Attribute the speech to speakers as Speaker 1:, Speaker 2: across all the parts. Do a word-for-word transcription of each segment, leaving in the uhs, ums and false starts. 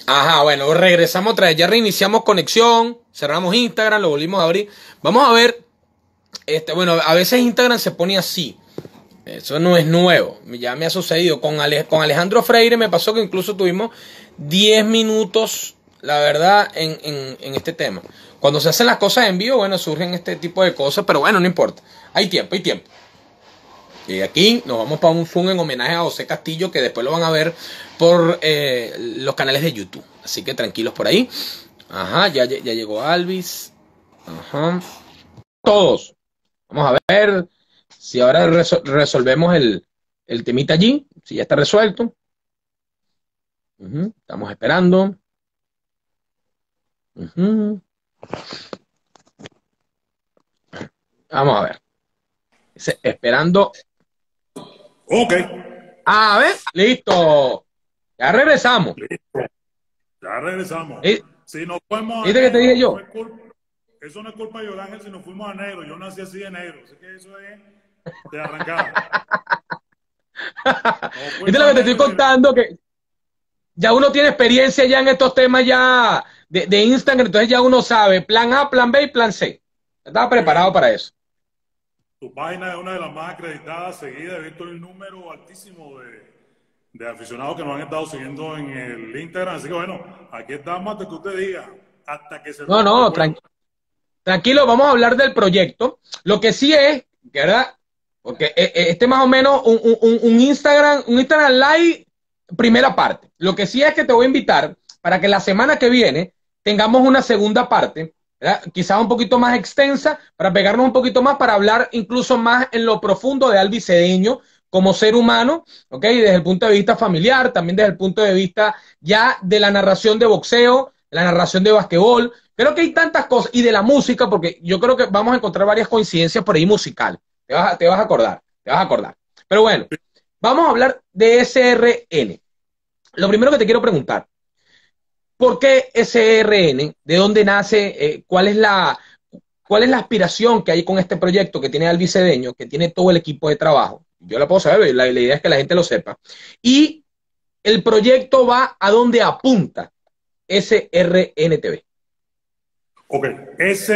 Speaker 1: Ajá, bueno, regresamos otra vez. Ya reiniciamos conexión, cerramos Instagram, lo volvimos a abrir. Vamos a ver, este, bueno, a veces Instagram se pone así. Eso no es nuevo, ya me ha sucedido. Con, Ale, con Alejandro Freire me pasó que incluso tuvimos diez minutos, la verdad, en, en, en este tema. Cuando se hacen las cosas en vivo, bueno, surgen este tipo de cosas, pero bueno, no importa. Hay tiempo, hay tiempo. Y aquí nos vamos para un Zoom en homenaje a José Castillo, que después lo van a ver por eh, los canales de YouTube. Así que tranquilos por ahí. Ajá, ya, ya llegó Alvis. Ajá. Todos. Vamos a ver si ahora resol resolvemos el, el temita allí. Si ya está resuelto. Uh-huh. Estamos esperando. Uh-huh. Vamos a ver. Dice, esperando.
Speaker 2: Ok.
Speaker 1: A ver, listo. Ya regresamos.
Speaker 2: Listo. Ya regresamos.
Speaker 1: ¿Eh?
Speaker 2: Si nos fuimos a
Speaker 1: ¿Viste que te dije
Speaker 2: enero,
Speaker 1: yo?
Speaker 2: no es culpa, eso no es culpa de Yolanda si nos fuimos a enero. Yo nací así en enero. Así que eso es de arrancada. Nos
Speaker 1: ¿Viste
Speaker 2: fuimos
Speaker 1: lo
Speaker 2: a
Speaker 1: que te estoy
Speaker 2: enero y de...
Speaker 1: contando? Que ya uno tiene experiencia ya en estos temas ya de, de Instagram, entonces ya uno sabe plan A, plan B y plan C. Estaba preparado para eso.
Speaker 2: Tu página es una de las más acreditadas, seguida. He visto el número altísimo de, de aficionados que nos han estado siguiendo en el Instagram. Así que bueno, aquí estamos hasta que usted diga, hasta que se
Speaker 1: No,
Speaker 2: rompa el
Speaker 1: no,
Speaker 2: juego.
Speaker 1: tran tranquilo, vamos a hablar del proyecto. Lo que sí es, ¿verdad? Porque este más o menos un, un, un Instagram, un Instagram Live, primera parte. Lo que sí es que te voy a invitar para que la semana que viene tengamos una segunda parte, ¿verdad? Quizás un poquito más extensa, para pegarnos un poquito más, para hablar incluso más en lo profundo de Alvis Cedeño como ser humano, ¿ok? Desde el punto de vista familiar, también desde el punto de vista ya de la narración de boxeo, la narración de basquetbol. Creo que hay tantas cosas, y de la música, porque yo creo que vamos a encontrar varias coincidencias por ahí musicales. Te vas, a, te vas a acordar, te vas a acordar. Pero bueno, vamos a hablar de S R N. Lo primero que te quiero preguntar, ¿por qué S R N? ¿De dónde nace? Eh, ¿cuál es la, cuál es la aspiración que hay con este proyecto que tiene Alvis Cedeño, que tiene todo el equipo de trabajo? Yo la puedo saber, la, la idea es que la gente lo sepa. Y el proyecto va a dónde apunta S R N T V.
Speaker 2: Ok, S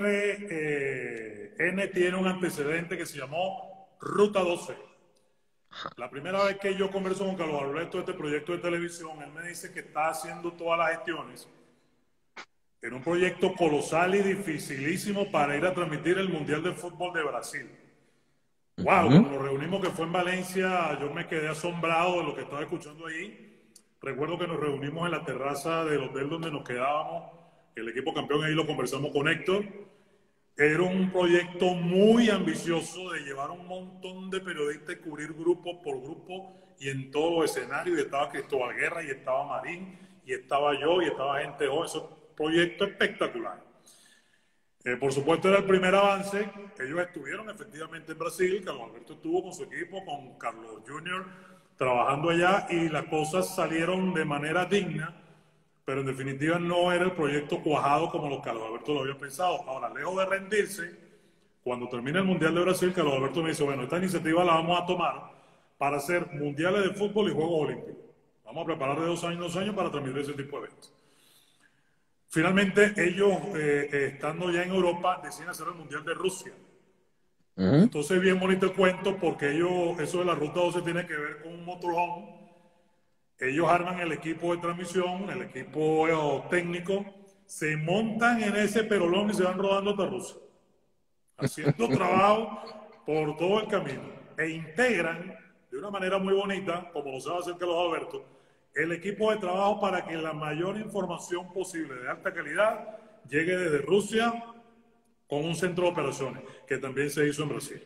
Speaker 2: R N tiene un antecedente que se llamó Ruta doce. La primera vez que yo converso con Carlos Alberto de este proyecto de televisión, él me dice que está haciendo todas las gestiones en un proyecto colosal y dificilísimo para ir a transmitir el Mundial de Fútbol de Brasil. Wow, cuando nos reunimos, que fue en Valencia, yo me quedé asombrado de lo que estaba escuchando ahí. Recuerdo que nos reunimos en la terraza del hotel donde nos quedábamos, el equipo campeón, ahí lo conversamos con Héctor. Era un proyecto muy ambicioso de llevar un montón de periodistas y cubrir grupo por grupo y en todos los escenarios. Y estaba Cristóbal Guerra, y estaba Marín, y estaba yo, y estaba gente joven. Eso es un proyecto espectacular. Eh, por supuesto, era el primer avance. Ellos estuvieron efectivamente en Brasil. Carlos Alberto estuvo con su equipo, con Carlos junior, trabajando allá, y las cosas salieron de manera digna, pero en definitiva no era el proyecto cuajado como los Carlos Alberto lo había pensado. Ahora, lejos de rendirse, cuando termine el Mundial de Brasil, Carlos Alberto me dice, bueno, esta iniciativa la vamos a tomar para hacer mundiales de fútbol y Juegos Olímpicos. Vamos a preparar de dos años en dos años para transmitir ese tipo de eventos. Finalmente, ellos, eh, eh, estando ya en Europa, deciden hacer el Mundial de Rusia. Uh-huh. Entonces, bien bonito el cuento, porque ellos, eso de la Ruta doce tiene que ver con un motorhome. Ellos arman el equipo de transmisión, el equipo eh, técnico, se montan en ese perolón y se van rodando hasta Rusia, haciendo trabajo por todo el camino, e integran de una manera muy bonita, como lo sabe hacer Carlos Alberto, el equipo de trabajo para que la mayor información posible de alta calidad llegue desde Rusia con un centro de operaciones, que también se hizo en Brasil.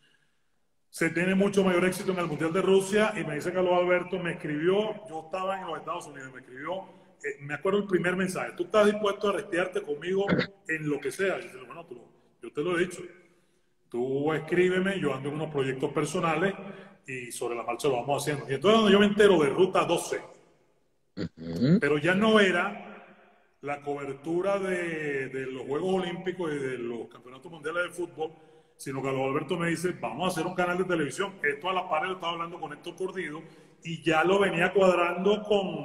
Speaker 2: Se tiene mucho mayor éxito en el Mundial de Rusia, y me dice Carlos Alberto, me escribió, yo estaba en los Estados Unidos, me escribió, eh, me acuerdo el primer mensaje, ¿tú estás dispuesto a restearte conmigo en lo que sea? Y yo, bueno, tú, yo te lo he dicho, tú escríbeme, yo ando en unos proyectos personales y sobre la marcha lo vamos haciendo. Y entonces cuando yo me entero de Ruta doce, uh-huh. Pero ya no era la cobertura de, de los Juegos Olímpicos y de los Campeonatos Mundiales de Fútbol, sino que Carlos Alberto me dice, vamos a hacer un canal de televisión. Esto a la par lo estaba hablando con Héctor Cordido, y ya lo venía cuadrando con,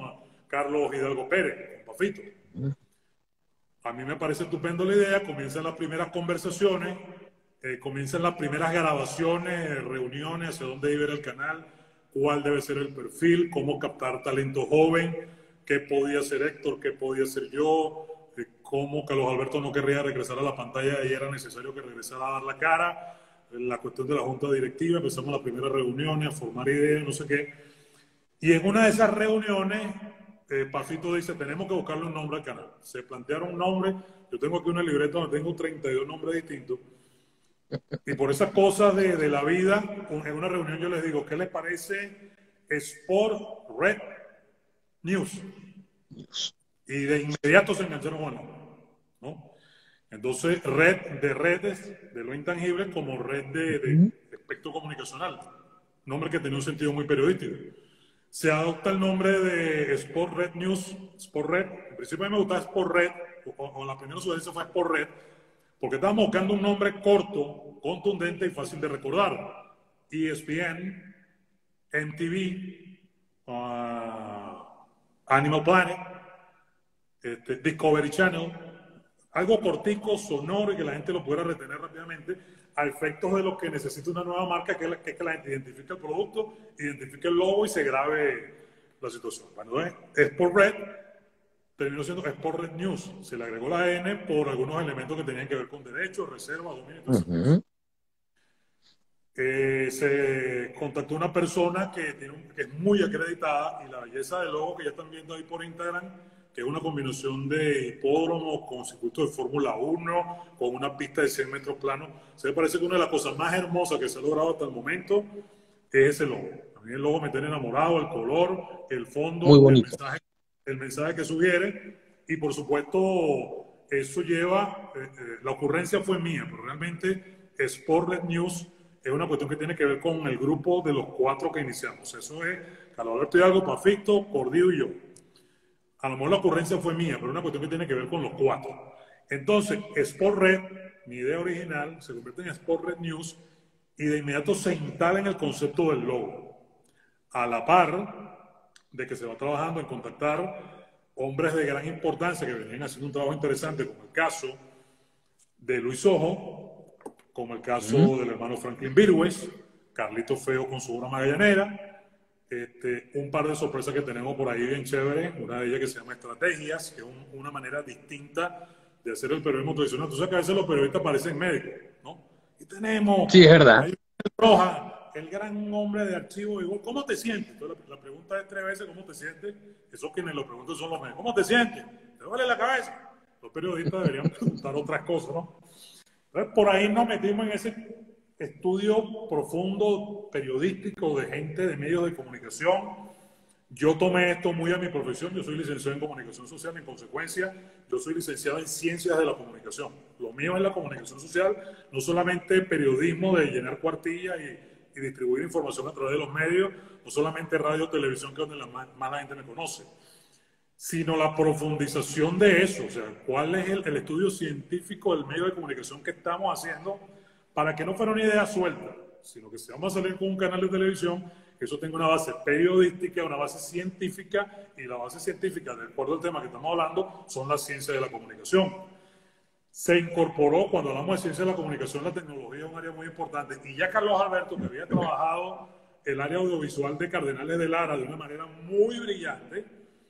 Speaker 2: Carlos Hidalgo Pérez, con Pafito. A mí me parece estupendo la idea, comienzan las primeras conversaciones, eh, comienzan las primeras grabaciones, reuniones, hacia dónde debe ir el canal, cuál debe ser el perfil, cómo captar talento joven, qué podía ser Héctor, qué podía ser yo, eh, cómo Carlos Alberto no querría regresar a la pantalla y era necesario que regresara a dar la cara, la cuestión de la junta directiva, empezamos las primeras reuniones, a formar ideas, no sé qué. Y en una de esas reuniones, eh, Pafito dice, tenemos que buscarle un nombre al canal. Se plantearon un nombre, yo tengo aquí una libreta donde tengo treinta y dos nombres distintos, y por esas cosas de, de la vida, en una reunión yo les digo, ¿qué les parece Sport Red News? Y de inmediato se engancharon con el nombre, ¿no? Entonces, red de redes, de lo intangible, como red de, de, de espectro comunicacional. Nombre que tenía un sentido muy periodístico. Se adopta el nombre de Sport Red News, Sport Red. En principio a mí me gustaba Sport Red, o, o la primera sugerencia fue Sport Red, porque estábamos buscando un nombre corto, contundente y fácil de recordar. E S P N, M T V, uh, Animal Planet, este, Discovery Channel, algo cortico, sonoro y que la gente lo pueda retener rápidamente a efectos de lo que necesita una nueva marca, que es, la, que, es que la gente identifique el producto, identifique el logo y se grabe la situación. Bueno, ¿eh? Sport Red terminó siendo Sport Red News. Se le agregó la N por algunos elementos que tenían que ver con derechos, reservas, dominio. Uh-huh. eh, se contactó una persona que, tiene un, que es muy acreditada y la belleza del logo que ya están viendo ahí por Instagram, que es una combinación de hipódromo con circuito de Fórmula uno, con una pista de cien metros plano. Se me parece que una de las cosas más hermosas que se ha logrado hasta el momento es ese logo. A mí el logo me tiene enamorado, el color, el fondo,
Speaker 1: muy bonito.
Speaker 2: El mensaje, el mensaje que sugiere, y por supuesto eso lleva, eh, eh, la ocurrencia fue mía, pero realmente Sportlet News es una cuestión que tiene que ver con el grupo de los cuatro que iniciamos. Eso es Carlos Alberto Hidalgo, Pafito, Cordillo y yo. A lo mejor la ocurrencia fue mía, pero es una cuestión que tiene que ver con los cuatro. Entonces, Sport Red, mi idea original, se convierte en Sport Red News y de inmediato se instala en el concepto del logo. A la par de que se va trabajando en contactar hombres de gran importancia que venían haciendo un trabajo interesante, como el caso de Luis Ojo, como el caso uh-huh. del hermano Franklin Virgües, Carlito Feo con su obra magallanera. Este, un par de sorpresas que tenemos por ahí bien chévere, una de ellas que se llama Estrategias, que es un, una manera distinta de hacer el periodismo tradicional. Tú sabes que a veces los periodistas parecen médicos, ¿no? Y tenemos...
Speaker 1: Sí, es verdad.
Speaker 2: Ahí Roja, el gran hombre de archivo, igual, ¿cómo te sientes? Entonces, la, la pregunta es tres veces, ¿cómo te sientes? Esos quienes lo preguntan son los médicos. ¿Cómo te sientes? ¿Te duele la cabeza? Los periodistas deberían preguntar otras cosas, ¿no? Entonces, por ahí nos metimos en ese estudio profundo periodístico de gente de medios de comunicación. Yo tomé esto muy a mi profesión. Yo soy licenciado en comunicación social, en consecuencia yo soy licenciado en ciencias de la comunicación. Lo mío es la comunicación social, no solamente periodismo de llenar cuartillas y, y distribuir información a través de los medios, no solamente radio, televisión, que es donde la, más, más la gente me conoce, sino la profundización de eso, o sea, cuál es el, el estudio científico del medio de comunicación que estamos haciendo para que no fuera una idea suelta, sino que si vamos a salir con un canal de televisión, que eso tenga una base periodística, una base científica, y la base científica, de acuerdo al tema que estamos hablando, son las ciencias de la comunicación. Se incorporó, cuando hablamos de ciencia de la comunicación, la tecnología es un área muy importante, y ya Carlos Alberto, que había trabajado el área audiovisual de Cardenales de Lara de una manera muy brillante,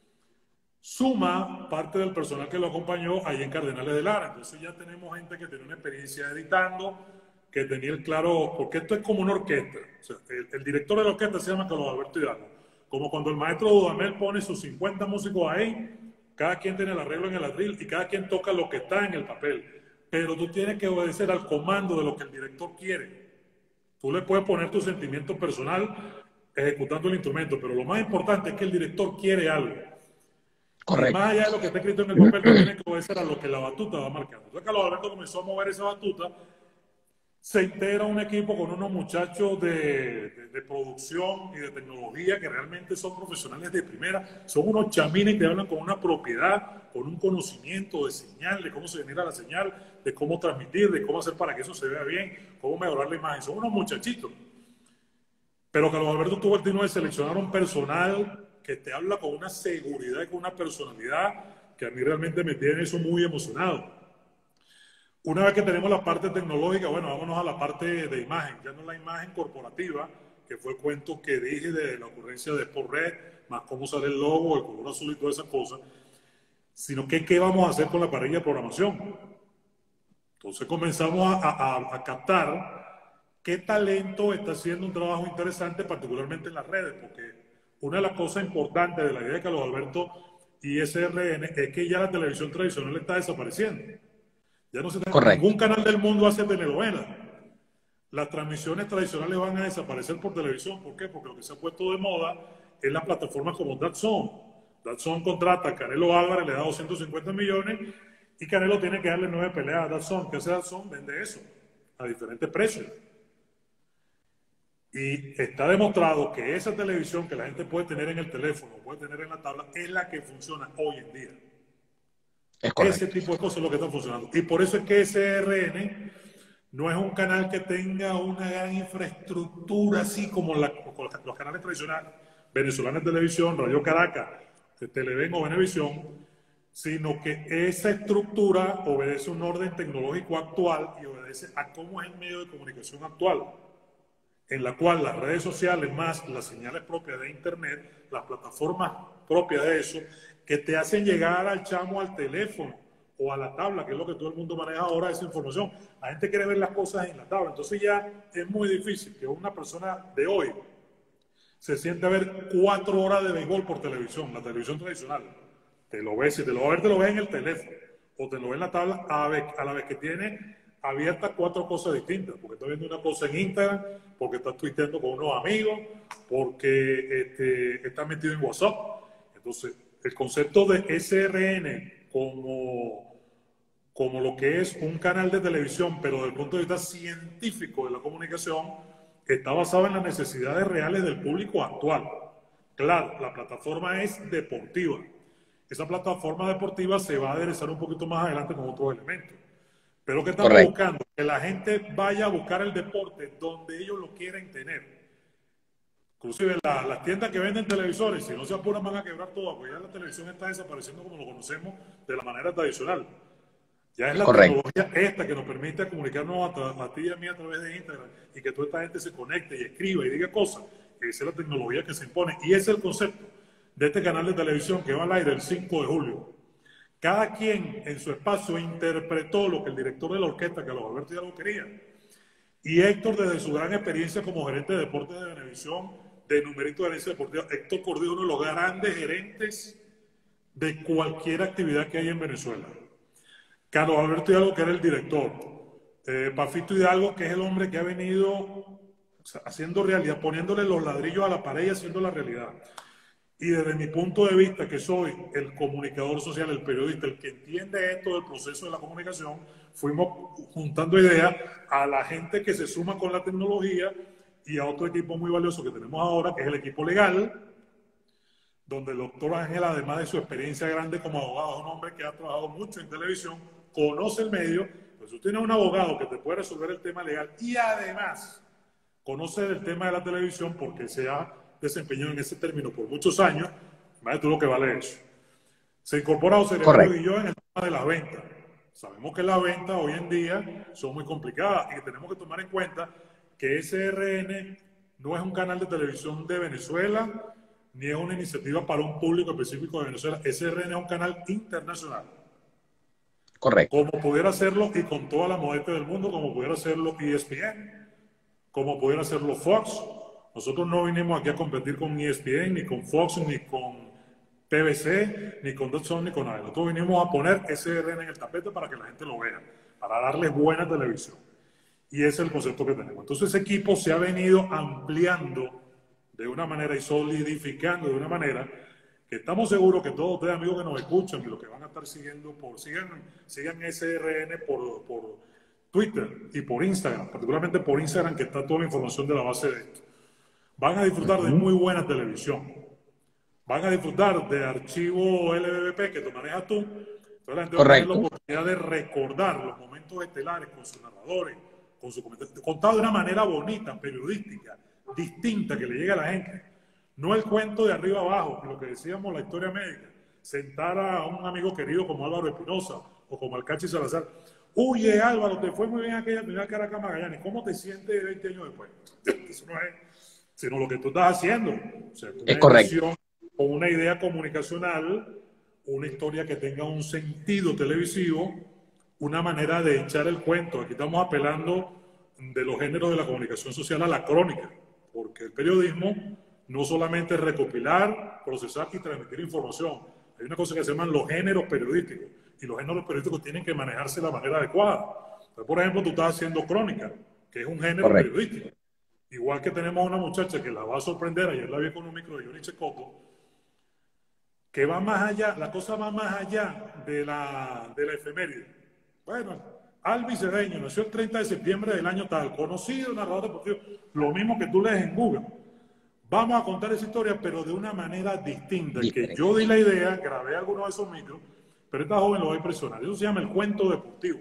Speaker 2: suma parte del personal que lo acompañó ahí en Cardenales de Lara. Entonces ya tenemos gente que tiene una experiencia editando, que tenía el claro, porque esto es como una orquesta. O sea, el, el director de la orquesta se llama Carlos Alberto Hidalgo. Como cuando el maestro Dudamel pone sus cincuenta músicos ahí, cada quien tiene el arreglo en el atril y cada quien toca lo que está en el papel. Pero tú tienes que obedecer al comando de lo que el director quiere. Tú le puedes poner tu sentimiento personal ejecutando el instrumento, pero lo más importante es que el director quiere algo.
Speaker 1: Correcto.
Speaker 2: Y más allá de lo que está escrito en el papel, tú tienes que obedecer a lo que la batuta va marcando. Entonces Carlos Alberto comenzó a mover esa batuta. Se integra un equipo con unos muchachos de, de, de producción y de tecnología que realmente son profesionales de primera. Son unos chamines que hablan con una propiedad, con un conocimiento de señal, de cómo se genera la señal, de cómo transmitir, de cómo hacer para que eso se vea bien, cómo mejorar la imagen. Son unos muchachitos. Pero Carlos Alberto tuvo el tino de seleccionar un personal que te habla con una seguridad y con una personalidad que a mí realmente me tiene eso muy emocionado. Una vez que tenemos la parte tecnológica, bueno, vámonos a la parte de imagen, ya no la imagen corporativa, que fue el cuento que dije de la ocurrencia de Sportred, más cómo sale el logo, el color azul y todas esas cosas, sino que qué vamos a hacer con la parrilla de programación. Entonces comenzamos a, a, a captar qué talento está haciendo un trabajo interesante, particularmente en las redes, porque una de las cosas importantes de la idea de Carlos Alberto y S R N es que ya la televisión tradicional está desapareciendo. Ya no se está, ningún canal del mundo hace telenovelas. Las transmisiones tradicionales van a desaparecer por televisión. ¿Por qué? Porque lo que se ha puesto de moda es las plataformas como DAZN. DAZN contrata a Canelo Álvarez, le da doscientos cincuenta millones y Canelo tiene que darle nueve peleas a DAZN. ¿Qué hace DAZN? Vende eso a diferentes precios. Y está demostrado que esa televisión que la gente puede tener en el teléfono, puede tener en la tabla, es la que funciona hoy en día.
Speaker 1: Es correcto.
Speaker 2: Ese tipo de cosas es lo que está funcionando. Y por eso es que S R N no es un canal que tenga una gran infraestructura así como la, los canales tradicionales, Venezolana Televisión, Radio Caracas, Televen o Venevisión, sino que esa estructura obedece un orden tecnológico actual y obedece a cómo es el medio de comunicación actual, en la cual las redes sociales más las señales propias de Internet, las plataformas propias de eso, que te hacen llegar al chamo al teléfono o a la tabla, que es lo que todo el mundo maneja ahora, esa información. La gente quiere ver las cosas en la tabla. Entonces ya es muy difícil que una persona de hoy se siente a ver cuatro horas de béisbol por televisión, la televisión tradicional. Te lo ves, si te lo va a ver, te lo ves en el teléfono o te lo ves en la tabla a la vez, a la vez que tiene abiertas cuatro cosas distintas, porque está viendo una cosa en Instagram, porque está tuiteando con unos amigos, porque este, está metido en WhatsApp. Entonces, el concepto de S R N como, como lo que es un canal de televisión, pero desde el punto de vista científico de la comunicación, está basado en las necesidades reales del público actual. Claro, la plataforma es deportiva. Esa plataforma deportiva se va a aderezar un poquito más adelante con otros elementos. Pero ¿qué estamos
Speaker 1: Correcto.
Speaker 2: buscando? Que la gente vaya a buscar el deporte donde ellos lo quieren tener. Inclusive la, las tiendas que venden televisores, si no se apuran van a quebrar todas, porque ya la televisión está desapareciendo como lo conocemos de la manera tradicional. Ya es la
Speaker 1: Correcto.
Speaker 2: tecnología esta que nos permite comunicarnos a, a ti y a mí a través de Instagram y que toda esta gente se conecte y escriba y diga cosas. Esa es la tecnología que se impone. Y ese es el concepto de este canal de televisión que va al aire el cinco de julio. Cada quien en su espacio interpretó lo que el director de la orquesta, Carlos Alberto, ya lo quería. Y Héctor, desde su gran experiencia como gerente de deportes de Venevisión, de numerito de gerencia deportiva, Héctor Cordillo, uno de los grandes gerentes de cualquier actividad que hay en Venezuela. Carlos Alberto Hidalgo, que era el director. Eh, Pafito Hidalgo, que es el hombre que ha venido o sea, haciendo realidad, poniéndole los ladrillos a la pared y haciendo la realidad. Y desde mi punto de vista, que soy el comunicador social, el periodista, el que entiende esto del proceso de la comunicación, fuimos juntando ideas a la gente que se suma con la tecnología y a otro equipo muy valioso que tenemos ahora, que es el equipo legal, donde el doctor Ángel, además de su experiencia grande como abogado, es un hombre que ha trabajado mucho en televisión, conoce el medio, pues tú tienes un abogado que te puede resolver el tema legal y además conoce el tema de la televisión porque se ha desempeñado en ese término por muchos años. Imagínate tú lo que vale eso. Se incorpora José Gregorio y yo en el tema de las ventas. Sabemos que las ventas hoy en día son muy complicadas y que tenemos que tomar en cuenta que S R N no es un canal de televisión de Venezuela ni es una iniciativa para un público específico de Venezuela. S R N es un canal internacional.
Speaker 1: Correcto.
Speaker 2: Como pudiera hacerlo y con toda la modestia del mundo, como pudiera hacerlo E S P N, como pudiera hacerlo Fox. Nosotros no vinimos aquí a competir con E S P N, ni con Fox, ni con T V C, ni con DAZN, ni con nada. Nosotros vinimos a poner S R N en el tapete para que la gente lo vea, para darle buena televisión. Y ese es el concepto que tenemos. Entonces ese equipo se ha venido ampliando de una manera y solidificando de una manera que estamos seguros que todos ustedes, amigos que nos escuchan y los que van a estar siguiendo, por sigan, sigan S R N por, por Twitter y por Instagram, particularmente por Instagram, que está toda la información de la base de esto. Van a disfrutar uh-huh. de muy buena televisión. Van a disfrutar de archivo L B B P que tú manejas tú. Entonces la gente va a tener la oportunidad de recordar los momentos estelares con sus narradores, con su comentario, contado de una manera bonita, periodística, distinta, que le llegue a la gente. No el cuento de arriba abajo, lo que decíamos, la historia médica. Sentar a un amigo querido como Álvaro Espinosa o como Alcachi Salazar. Oye, Álvaro, te fue muy bien aquella primera Caracas Magallanes. ¿Cómo te sientes veinte años después? Eso no es, sino lo que tú estás haciendo. O sea,
Speaker 1: Es
Speaker 2: una
Speaker 1: correcto.
Speaker 2: edición con una idea comunicacional, una historia que tenga un sentido televisivo, una manera de echar el cuento. Aquí estamos apelando de los géneros de la comunicación social a la crónica, porque el periodismo no solamente es recopilar, procesar y transmitir información. Hay una cosa que se llaman los géneros periodísticos, y los géneros periodísticos tienen que manejarse de la manera adecuada. Entonces, por ejemplo, tú estás haciendo crónica, que es un género
Speaker 1: Correcto.
Speaker 2: periodístico. Igual que tenemos una muchacha que la va a sorprender, ayer la vi con un micro de Yuri Checoto, que va más allá, la cosa va más allá de la, de la efeméride. Bueno, Albi Cedeño nació el treinta de septiembre del año tal, conocido narrador deportivo, lo mismo que tú lees en Google. Vamos a contar esa historia, pero de una manera distinta. Que
Speaker 1: Diferente.
Speaker 2: yo di la idea, grabé algunos de esos micros, pero esta joven lo va a impresionar. Eso se llama el cuento deportivo.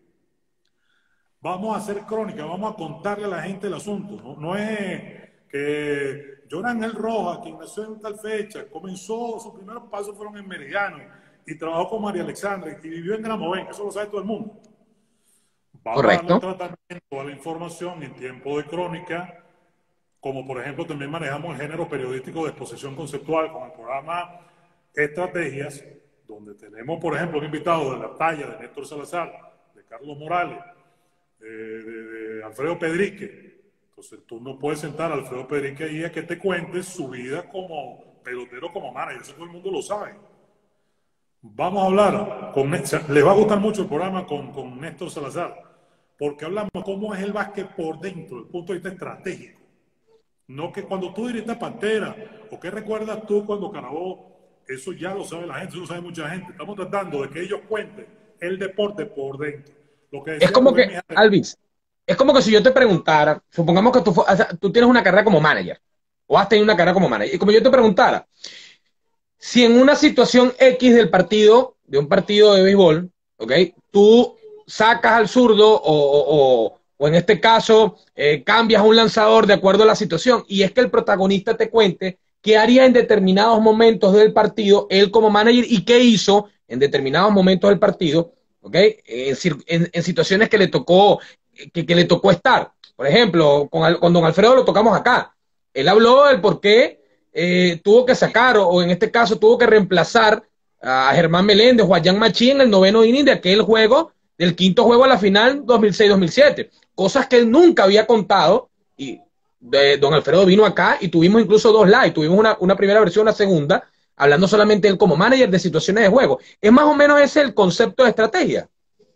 Speaker 2: Vamos a hacer crónica, vamos a contarle a la gente el asunto. No, no es que Jorangel Rojas, quien nació en tal fecha, comenzó, sus primeros pasos fueron en Meridiano y trabajó con María Alexandra y vivió en Gramoven, eso lo sabe todo el mundo. Vamos a darle
Speaker 1: Correcto.
Speaker 2: tratamiento a la información en tiempo de crónica, como por ejemplo también manejamos el género periodístico de exposición conceptual con el programa Estrategias, donde tenemos por ejemplo un invitado de la talla de Néstor Salazar, de Carlos Morales, de, de, de Alfredo Pedrique. Entonces tú no puedes sentar a Alfredo Pedrique ahí a que te cuente su vida como pelotero, como manager, eso todo el mundo lo sabe. Vamos a hablar, con, les va a gustar mucho el programa con, con Néstor Salazar, porque hablamos cómo es el básquet por dentro, desde el punto de vista estratégico. No que cuando tú dirigiste a Pantera, o qué recuerdas tú cuando Carabobo, eso ya lo sabe la gente, eso lo sabe mucha gente. Estamos tratando de que ellos cuenten el deporte por dentro. Lo que
Speaker 1: Es
Speaker 2: decía
Speaker 1: como
Speaker 2: Rubén
Speaker 1: que,
Speaker 2: Mijares.
Speaker 1: Alvis, es como que si yo te preguntara, supongamos que tú, fu- o sea, tú tienes una carrera como manager, o has tenido una carrera como manager, y como yo te preguntara, si en una situación X del partido, de un partido de béisbol, ¿ok? Tú sacas al zurdo o, o, o, o en este caso eh, cambias un lanzador de acuerdo a la situación y es que el protagonista te cuente qué haría en determinados momentos del partido él como manager y qué hizo en determinados momentos del partido, ¿ok? En, en, en situaciones que le tocó que, que le tocó estar. Por ejemplo, con, con don Alfredo lo tocamos acá. Él habló del por qué eh, tuvo que sacar, o, o en este caso tuvo que reemplazar a Germán Meléndez o a Jan Machí en el noveno inning de aquel juego, del quinto juego a la final dos mil seis dos mil siete. Cosas que él nunca había contado y de, don Alfredo vino acá y tuvimos incluso dos live, tuvimos una, una primera versión, una segunda, hablando solamente él como manager de situaciones de juego. Es más o menos ese el concepto de estrategia.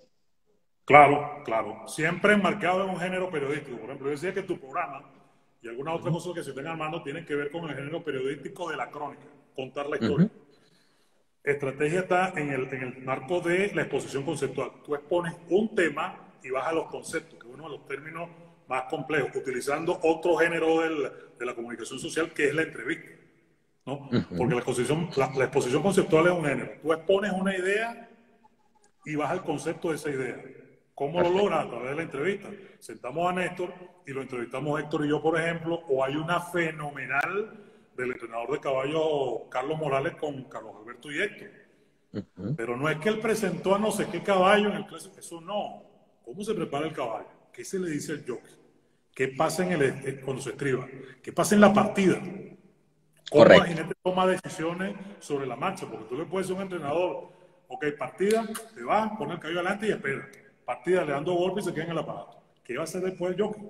Speaker 2: Claro, claro. Siempre enmarcado en un género periodístico. Por ejemplo, yo decía que tu programa y algunas otras cosas que se estén armando tienen que ver con el género periodístico de la crónica, contar la
Speaker 1: Uh -huh.
Speaker 2: historia. Estrategia está en el, en el marco de la exposición conceptual. Tú expones un tema y vas a los conceptos, que es uno de los términos más complejos, utilizando otro género del, de la comunicación social, que es la entrevista, ¿no? Uh -huh. Porque la exposición, la, la exposición conceptual es un género. Tú expones una idea y vas al concepto de esa idea. ¿Cómo lo logras? A través de la entrevista. Sentamos a Néstor y lo entrevistamos Héctor y yo, por ejemplo, o hay una fenomenal del entrenador de caballo Carlos Morales con Carlos Alberto y Héctor. Uh-huh. Pero no es que él presentó a no sé qué caballo en el clásico, eso no. ¿Cómo se prepara el caballo? ¿Qué se le dice al jockey? ¿Qué pasa en el, cuando se estriba? ¿Qué pasa en la partida? ¿Cómo el jinete toma decisiones sobre la marcha? Porque tú le puedes ser un entrenador, ok, partida, te va, pone el caballo adelante y espera. Partida, le dando golpe y se queda en el aparato. ¿Qué va a hacer después el jockey?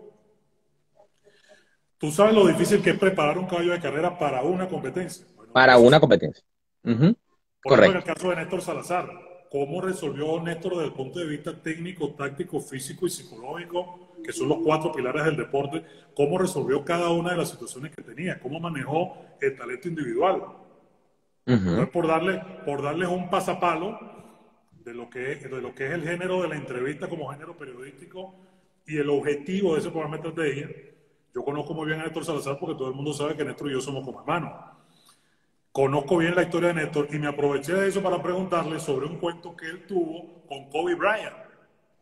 Speaker 2: ¿Tú sabes lo difícil que es preparar un caballo de carrera para una competencia? Bueno,
Speaker 1: para una competencia. Uh-huh.
Speaker 2: Por ejemplo, en el caso de Néstor Salazar, ¿cómo resolvió Néstor desde el punto de vista técnico, táctico, físico y psicológico, que son los cuatro pilares del deporte? ¿Cómo resolvió cada una de las situaciones que tenía? ¿Cómo manejó el talento individual? Uh-huh. Entonces, por, darle, por darles un pasapalo de lo, que es, de lo que es el género de la entrevista como género periodístico y el objetivo de ese programa de estrategia. Yo conozco muy bien a Néstor Salazar porque todo el mundo sabe que Néstor y yo somos como hermanos. Conozco bien la historia de Néstor y me aproveché de eso para preguntarle sobre un cuento que él tuvo con Kobe Bryant,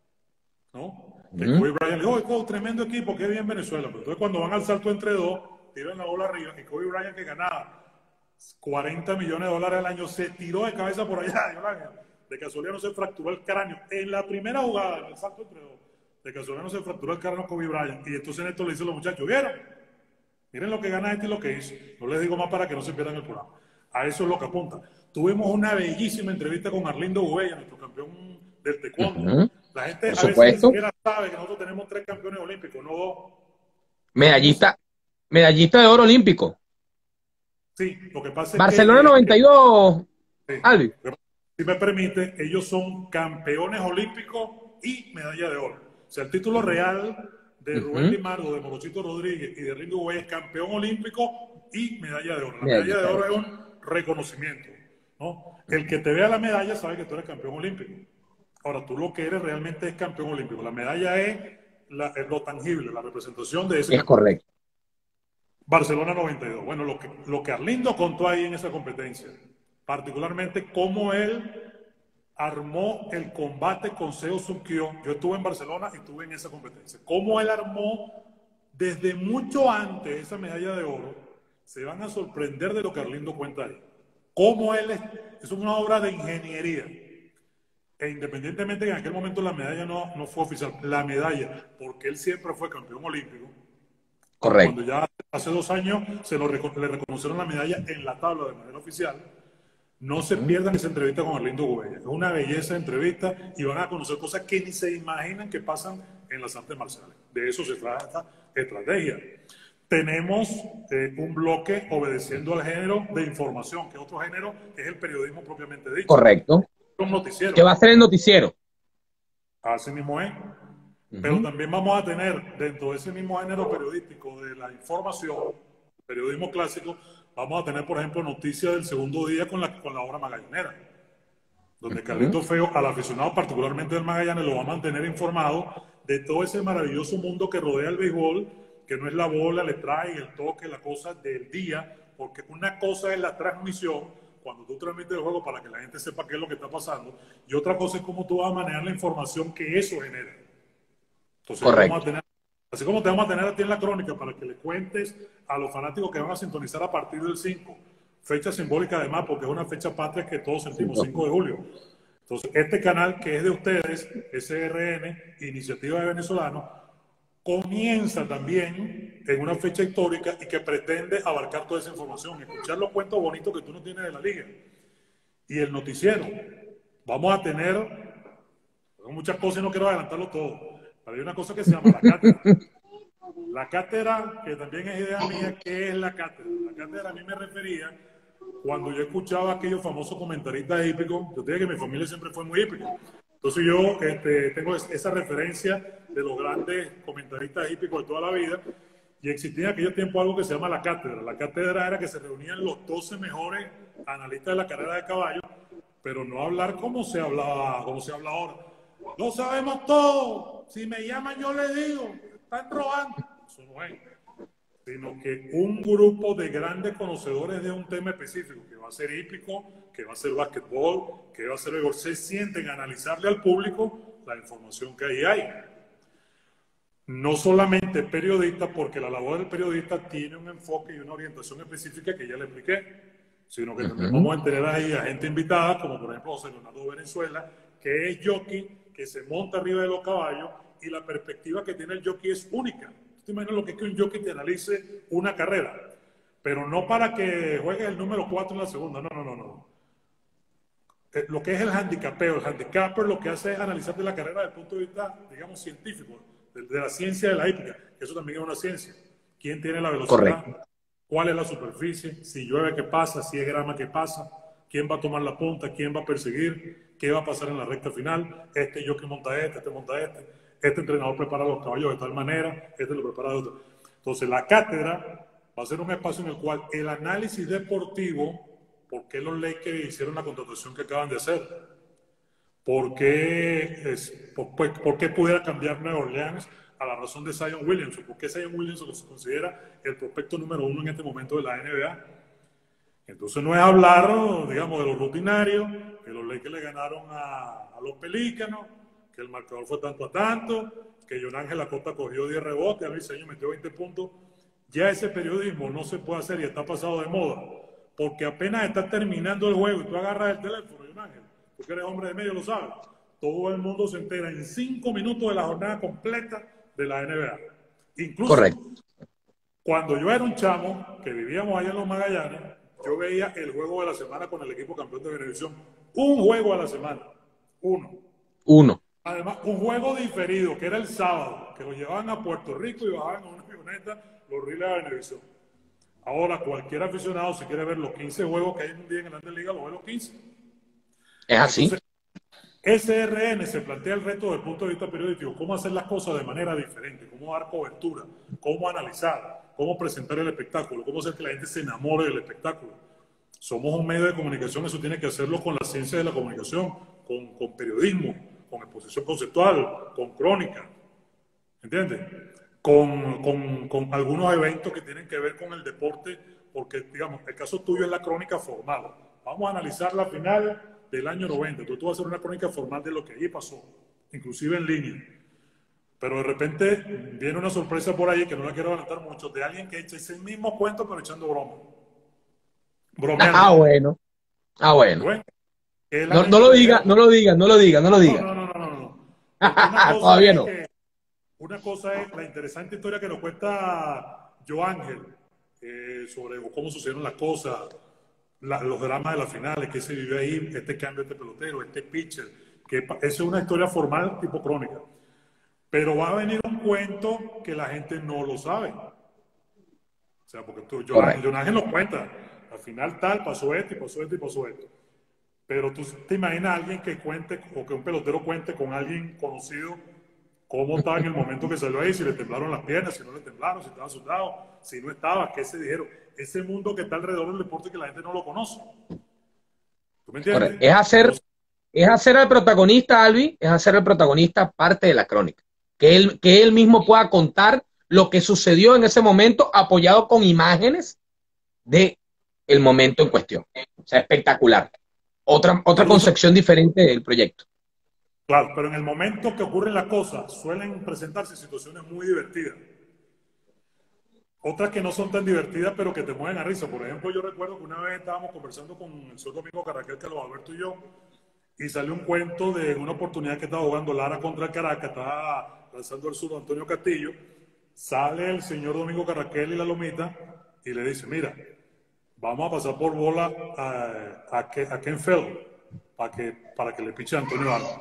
Speaker 2: ¿no? Que mm. Kobe Bryant le dijo, oh, tremendo equipo, qué bien Venezuela. Pero entonces cuando van al salto entre dos, tiran la bola arriba, y Kobe Bryant, que ganaba cuarenta millones de dólares al año, se tiró de cabeza por allá, Yolanda. De casualidad no se fracturó el cráneo. En la primera jugada, en el salto entre dos, de casualidad no se fracturó el cráneo Kobe Bryant. Y entonces Néstor le dice a los muchachos, ¿vieron? Miren lo que gana este y lo que hizo. No les digo más para que no se pierdan el programa. A eso es lo que apunta. Tuvimos una bellísima entrevista con Arlindo Gubella, nuestro campeón del taekwondo. Uh-huh. La gente
Speaker 1: Por
Speaker 2: a
Speaker 1: supuesto.
Speaker 2: veces ni siquiera sabe que nosotros tenemos tres campeones olímpicos, no dos.
Speaker 1: Medallista, medallista de oro olímpico.
Speaker 2: Sí, lo que pasa
Speaker 1: Barcelona
Speaker 2: es que...
Speaker 1: noventa y dos,
Speaker 2: sí,
Speaker 1: Albi.
Speaker 2: Si me permite, ellos son campeones olímpicos y medalla de oro. O sea, el título real de Rubén uh-huh. Limardo, de Morochito Rodríguez y de Arlindo Gubella es campeón olímpico y medalla de oro. La medalla de oro es un reconocimiento, ¿no? El que te vea la medalla sabe que tú eres campeón olímpico. Ahora, tú lo que eres realmente es campeón olímpico. La medalla es, la, es lo tangible, la representación de ese
Speaker 1: es
Speaker 2: campeón.
Speaker 1: Correcto.
Speaker 2: Barcelona noventa y dos. Bueno, lo que, lo que Arlindo contó ahí en esa competencia, particularmente cómo él armó el combate con Seo Sung-kyo. Yo estuve en Barcelona y estuve en esa competencia. Cómo él armó desde mucho antes esa medalla de oro. Se van a sorprender de lo que Arlindo cuenta ahí. Cómo él es, es una obra de ingeniería. E independientemente que en aquel momento la medalla no, no fue oficial, la medalla, porque él siempre fue campeón olímpico.
Speaker 1: Correcto.
Speaker 2: Cuando ya hace dos años se lo, le reconocieron la medalla en la tabla de manera oficial. No se pierdan esa entrevista con Arlindo Gubella. Es una belleza de entrevista y van a conocer cosas que ni se imaginan que pasan en las artes marciales. De eso se trata estrategia. Tenemos eh, un bloque obedeciendo al género de información, que otro género es el periodismo propiamente dicho.
Speaker 1: Correcto.
Speaker 2: Un noticiero.
Speaker 1: Que va a ser el noticiero.
Speaker 2: Así mismo es. Uh-huh. Pero también vamos a tener dentro de ese mismo género periodístico de la información, periodismo clásico, vamos a tener, por ejemplo, noticias del segundo día con la, con la hora magallanera, donde uh-huh. Carlito Feo, al aficionado particularmente del Magallanes, lo va a mantener informado de todo ese maravilloso mundo que rodea el béisbol, que no es la bola, el strike, el toque, la cosa del día, porque una cosa es la transmisión, cuando tú transmites el juego para que la gente sepa qué es lo que está pasando, y otra cosa es cómo tú vas a manejar la información que eso genera. Entonces,
Speaker 1: Correcto.
Speaker 2: Vamos a tener, así como te vamos a tener a ti en la crónica para que le cuentes a los fanáticos que van a sintonizar a partir del cinco, fecha simbólica además, porque es una fecha patria que todos sentimos, cinco de julio. Entonces, este canal que es de ustedes, S R N, Iniciativa de Venezolanos, comienza también en una fecha histórica y que pretende abarcar toda esa información, escuchar los cuentos bonitos que tú no tienes de la liga. Y el noticiero. Vamos a tener muchas cosas y no quiero adelantarlo todo. Pero hay una cosa que se llama la cátedra. La cátedra, que también es idea mía, ¿qué es la cátedra? La cátedra a mí me refería cuando yo escuchaba a aquellos famosos comentaristas hípicos. Yo te dije que mi familia siempre fue muy hípica. Entonces yo este, tengo esa referencia de los grandes comentaristas hípicos de toda la vida, y existía en aquellos tiempos algo que se llama la cátedra. La cátedra era que se reunían los doce mejores analistas de la carrera de caballo, pero no hablar como se hablaba, como se habla ahora. Lo sabemos todo, si me llaman yo les digo, están robando. Eso no es, sino que un grupo de grandes conocedores de un tema específico, que va a ser hípico, que va a ser básquetbol, que va a ser béisbol, se sienten a analizarle al público la información que ahí hay. No solamente periodistas, porque la labor del periodista tiene un enfoque y una orientación específica que ya le expliqué, sino que uh-huh. también vamos a tener ahí a gente invitada, como por ejemplo José Leonardo Venezuela, que es jockey, que se monta arriba de los caballos, y la perspectiva que tiene el jockey es única. ¿Tú te imaginas lo que es que un jockey te analice una carrera? Pero no para que juegues el número cuatro en la segunda, no, no, no, no. Lo que es el handicapeo, el handicapper lo que hace es analizarte la carrera desde el punto de vista, digamos, científico, de, de la ciencia de la hípica, que eso también es una ciencia. ¿Quién tiene la velocidad? Correcto. ¿Cuál es la superficie? Si llueve, ¿qué pasa? Si es grama, ¿qué pasa? ¿Quién va a tomar la punta? ¿Quién va a perseguir? ¿Qué va a pasar en la recta final? Este jockey monta este, este monta este. Este entrenador prepara los caballos de tal manera, este lo prepara de otra. Entonces, la cátedra va a ser un espacio en el cual el análisis deportivo, ¿por qué los Lakers hicieron la contratación que acaban de hacer? ¿Por qué, es, por, por qué pudiera cambiar Nueva Orleans a la razón de Zion Williamson? ¿Por qué Zion Williamson se considera el prospecto número uno en este momento de la N B A? Entonces no es hablar, digamos, de lo rutinario, que los Lakers le ganaron a, a los Pelícanos, que el marcador fue tanto a tanto, que John Ángel Acosta cogió diez rebotes, Luis Señor metió veinte puntos. ya ese periodismo no se puede hacer y está pasado de moda, porque apenas está terminando el juego y tú agarras el teléfono, John Ángel, tú que eres hombre de medio lo sabes, todo el mundo se entera en cinco minutos de la jornada completa de la N B A. Incluso,
Speaker 1: Correcto.
Speaker 2: cuando yo era un chamo, que vivíamos allá en los Magallanes, yo veía el juego de la semana con el equipo campeón de Venevisión. Un juego a la semana. Uno.
Speaker 1: Uno.
Speaker 2: Además, un juego diferido, que era el sábado, que lo llevaban a Puerto Rico y bajaban en una avioneta los riles de Venevisión. Ahora, cualquier aficionado, si quiere ver los quince juegos que hay en un día en Grandes Ligas, lo ve los quince.
Speaker 1: Es así.
Speaker 2: Entonces, S R N se plantea el reto desde el punto de vista periodístico, cómo hacer las cosas de manera diferente, cómo dar cobertura, cómo analizar, cómo presentar el espectáculo, cómo hacer que la gente se enamore del espectáculo. Somos un medio de comunicación, eso tiene que hacerlo con la ciencia de la comunicación, con, con periodismo, con exposición conceptual, con crónica, ¿entiendes? Con, con, con algunos eventos que tienen que ver con el deporte, porque, digamos, el caso tuyo es la crónica formal. Vamos a analizar la final del año noventa. Entonces tú vas a hacer una crónica formal de lo que allí pasó, inclusive en línea. Pero de repente viene una sorpresa por ahí, que no la quiero adelantar mucho, de alguien que echa ese mismo cuento pero echando broma. Bromeando.
Speaker 1: Ah, bueno. Ah, bueno.
Speaker 2: Bueno,
Speaker 1: no, no lo diga, no lo diga, no lo diga, no lo diga.
Speaker 2: No, no, no, no, no. no.
Speaker 1: Todavía no.
Speaker 2: Que, una cosa es la interesante historia que nos cuenta Joángel eh, sobre cómo sucedieron las cosas, la, los dramas de las finales, que se vivió ahí, este cambio de este pelotero, este pitcher, que esa es una historia formal tipo crónica. Pero va a venir un cuento que la gente no lo sabe. O sea, porque tú, John Ángel nos cuenta, al final tal, pasó esto y pasó esto y pasó esto. Pero tú te imaginas a alguien que cuente, o que un pelotero cuente con alguien conocido, cómo estaba en el momento que salió ahí, si le temblaron las piernas, si no le temblaron, si estaba asustado, si no estaba, qué se dijeron. Ese mundo que está alrededor del deporte que la gente no lo conoce. ¿Tú me entiendes?
Speaker 1: Correcto. Es hacer, es hacer al protagonista, Albi, es hacer al protagonista parte de la crónica. Que él, que él mismo pueda contar lo que sucedió en ese momento, apoyado con imágenes de el momento en cuestión. O sea, espectacular. Otra, otra concepción diferente del proyecto.
Speaker 2: Claro, pero en el momento que ocurren las cosas, suelen presentarse situaciones muy divertidas. Otras que no son tan divertidas, pero que te mueven a risa. Por ejemplo, yo recuerdo que una vez estábamos conversando con el señor Domingo Carraquel, Carlos Alberto y yo, y salió un cuento de una oportunidad que estaba jugando Lara contra el Caracas, estaba lanzando el sur Antonio Castillo. Sale el señor Domingo Carraquel y la Lomita y le dice, mira, vamos a pasar por bola a, a, a Ken Feld para que, para que le piche a Antonio Armas.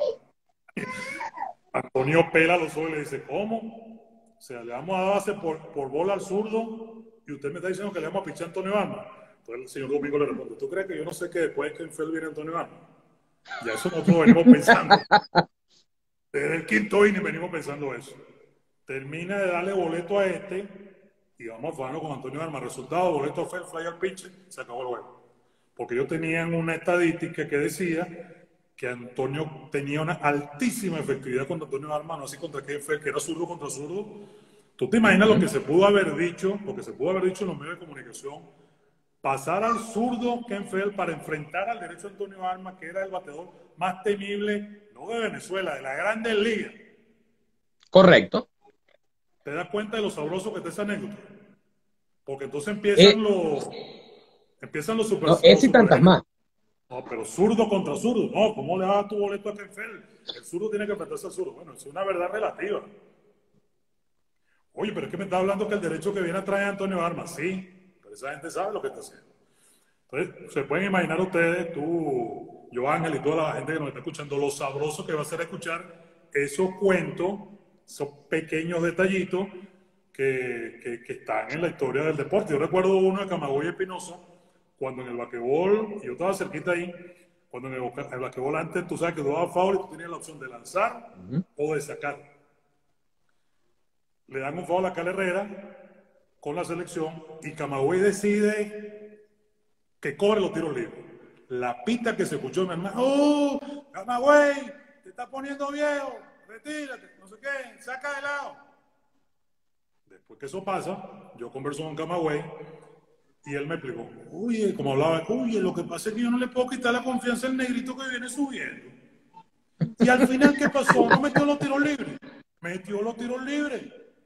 Speaker 2: Antonio pela los ojos y le dice, ¿cómo? O sea, le vamos a dar base por, por bola al zurdo y usted me está diciendo que le vamos a pichar a Antonio Armas. Entonces el señor Domingo le responde, ¿tú crees que yo no sé que después de Ken Feld viene Antonio Armas? Ya eso nosotros venimos pensando. Desde el quinto inning venimos pensando eso. Termina de darle boleto a este y vamos a fajarnos con Antonio Armas. Resultado, boleto a Feld, fly al pitcher, se acabó el juego. Porque ellos tenían una estadística que decía que Antonio tenía una altísima efectividad contra Antonio Armas, no así contra Ken Feld, que era zurdo contra zurdo. ¿Tú te imaginas lo que se pudo haber dicho, lo que se pudo haber dicho en los medios de comunicación? Pasar al zurdo Ken Feld para enfrentar al derecho Antonio Armas, que era el bateador más temible, no de Venezuela, de la Grandes Ligas.
Speaker 1: Correcto.
Speaker 2: ¿Te das cuenta de lo sabroso que está esa anécdota? Porque entonces empiezan eh, los empiezan los super
Speaker 1: no, ese y tantas más.
Speaker 2: No, pero zurdo contra zurdo. No, ¿cómo le das tu boleto a Ken Feld? El zurdo tiene que enfrentarse al zurdo. Bueno, es una verdad relativa. Oye, pero es que me está hablando que el derecho que viene atrás es Antonio Armas. Sí, pero esa gente sabe lo que está haciendo. Entonces, se pueden imaginar ustedes, tú, yo Ángel y toda la gente que nos está escuchando, lo sabroso que va a ser escuchar esos cuentos, esos pequeños detallitos que, que, que están en la historia del deporte. Yo recuerdo uno de Camagüey Espinosa, cuando en el basquetbol, y yo estaba cerquita ahí, cuando en el, el basquetbol antes tú sabes que tú dabas foul y tú tenías la opción de lanzar uh-huh. o de sacar. Le dan un foul a Cal Herrera con la selección y Camagüey decide que corre los tiros libres. La pita que se escuchó, mi hermano, ¡oh! Camagüey, te está poniendo viejo, retírate, no sé qué, saca de lado. Después que eso pasa, yo converso con Camagüey y él me explicó, oye, como hablaba, oye, lo que pasa es que yo no le puedo quitar la confianza al negrito que viene subiendo. Y al final, ¿qué pasó? No metió los tiros libres. Metió los tiros libres.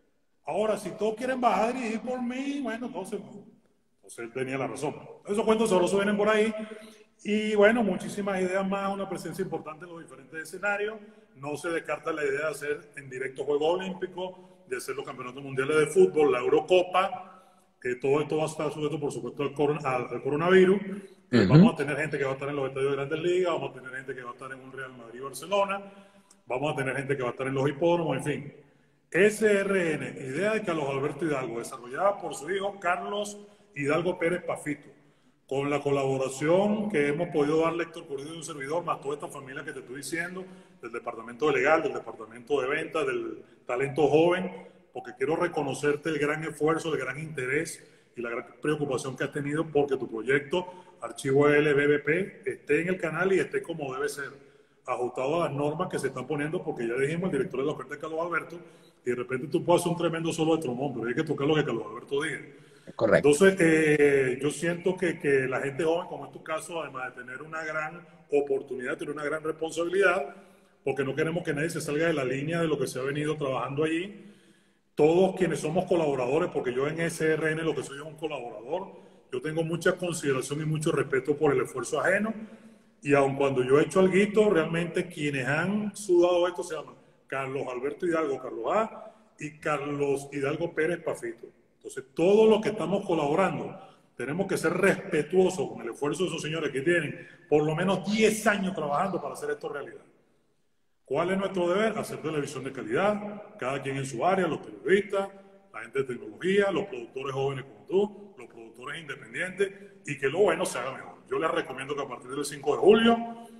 Speaker 2: Ahora, si todos quieren bajar y ir por mí, bueno, entonces, entonces él tenía la razón. Esos cuentos sabrosos vienen por ahí. Y bueno, muchísimas ideas más, una presencia importante en los diferentes escenarios. No se descarta la idea de hacer en directo Juegos Olímpicos, de hacer los campeonatos mundiales de fútbol, la Eurocopa, que todo esto va a estar sujeto, por supuesto, al, coron al, al coronavirus. Eh,
Speaker 1: Uh-huh.
Speaker 2: vamos a tener gente que va a estar en los estadios de Grandes Ligas, vamos a tener gente que va a estar en un Real Madrid-Barcelona, vamos a tener gente que va a estar en los hipódromos, en fin. S R N, idea de Carlos Alberto Hidalgo, desarrollada por su hijo Carlos Hidalgo Pérez Pafito, con la colaboración que hemos podido darle Héctor Curdido y un servidor, más toda esta familia que te estoy diciendo, del departamento de legal, del departamento de ventas, del talento joven, porque quiero reconocerte el gran esfuerzo, el gran interés y la gran preocupación que has tenido porque tu proyecto Archivo L B B P esté en el canal y esté como debe ser, ajustado a las normas que se están poniendo, porque ya dijimos, el director de la oferta es Carlos Alberto, y de repente tú puedes hacer un tremendo solo de trombón, pero hay que tocar lo que Carlos Alberto diga.
Speaker 1: Correcto.
Speaker 2: Entonces, eh, yo siento que, que la gente joven, como en tu caso, además de tener una gran oportunidad, tiene una gran responsabilidad, porque no queremos que nadie se salga de la línea de lo que se ha venido trabajando allí. Todos quienes somos colaboradores, porque yo en S R N lo que soy es un colaborador, yo tengo mucha consideración y mucho respeto por el esfuerzo ajeno, y aun cuando yo he hecho algo, realmente quienes han sudado esto se llaman Carlos Alberto Hidalgo, Carlos A, y Carlos Hidalgo Pérez Pafito. Entonces, todos los que estamos colaborando, tenemos que ser respetuosos con el esfuerzo de esos señores que tienen por lo menos diez años trabajando para hacer esto realidad. ¿Cuál es nuestro deber? Hacer televisión de calidad, cada quien en su área, los periodistas, la gente de tecnología, los productores jóvenes como tú, los productores independientes, y que lo bueno se haga mejor. Yo les recomiendo que a partir del cinco de julio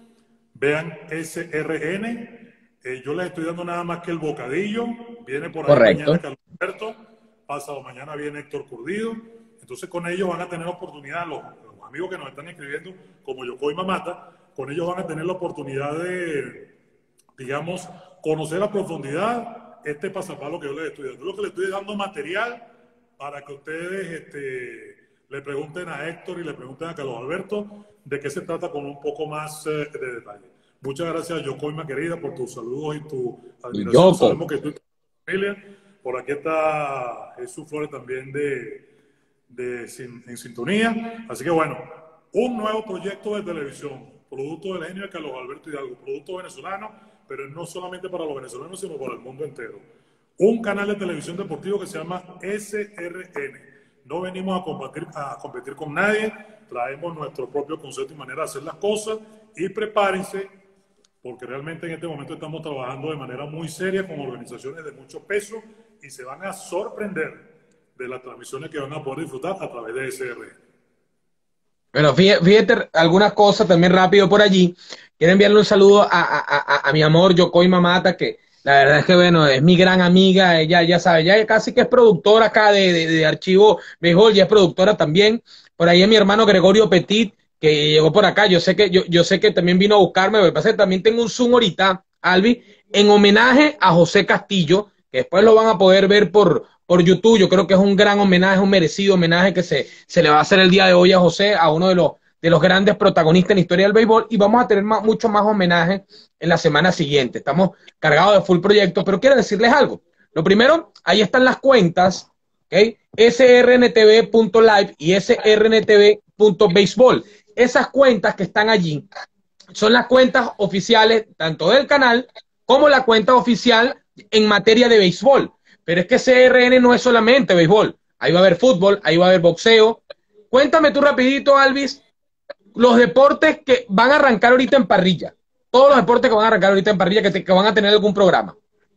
Speaker 2: vean S R N. Eh, yo les estoy dando nada más que el bocadillo. Viene por ahí
Speaker 1: Correcto.
Speaker 2: mañana Carlos Alberto, pasado mañana viene Héctor Curdido. Entonces con ellos van a tener oportunidad, los, los amigos que nos están escribiendo, como Yokoi Mamata, con ellos van a tener la oportunidad de, digamos, conocer a profundidad este pasapalo que yo les estoy dando. Yo lo que les estoy dando material para que ustedes este, le pregunten a Héctor y le pregunten a Carlos Alberto de qué se trata con un poco más eh, de detalle. Muchas gracias, Yocoima querida, por tus saludos y tu admiración.
Speaker 1: Yoko.
Speaker 2: Sabemos que tú y tu familia. Por aquí está Jesús Flores también de, de, en sintonía. Así que bueno, un nuevo proyecto de televisión, producto del genio de Carlos Alberto Hidalgo, producto venezolano, pero no solamente para los venezolanos, sino para el mundo entero. Un canal de televisión deportivo que se llama S R N. No venimos a competir, a competir con nadie, traemos nuestro propio concepto y manera de hacer las cosas, y prepárense, porque realmente en este momento estamos trabajando de manera muy seria con organizaciones de mucho peso y se van a sorprender de las transmisiones que van a poder disfrutar a través de S R N.
Speaker 1: Bueno, fíjate, fíjate algunas cosas también rápido por allí. Quiero enviarle un saludo a, a, a, a mi amor Yokoi Mamata, que la verdad es que, bueno, es mi gran amiga. Ella ya sabe, ya casi que es productora acá de, de, de Archivo Béisbol, ya es productora también. Por ahí es mi hermano Gregorio Petit, que llegó por acá. Yo sé que, yo, yo sé que también vino a buscarme. Lo que pasa es que también tengo un Zoom ahorita, Albi, en homenaje a José Castillo, que después lo van a poder ver por, por YouTube. Yo creo que es un gran homenaje, un merecido homenaje que se, se le va a hacer el día de hoy a José, a uno de los, de los grandes protagonistas en la historia del béisbol, y vamos a tener más, mucho más homenaje en la semana siguiente. Estamos cargados de full proyecto, pero quiero decirles algo. Lo primero, ahí están las cuentas, ¿okay? S R N T V punto live y S R N T V punto baseball. Esas cuentas que están allí son las cuentas oficiales tanto del canal como la cuenta oficial en materia de béisbol. Pero es que C R N no es solamente béisbol. Ahí va a haber fútbol, ahí va a haber boxeo. Cuéntame tú rapidito, Alvis, los deportes que van a arrancar ahorita en parrilla. Todos los deportes que van a arrancar ahorita en parrilla, que, te, que van a tener algún programa.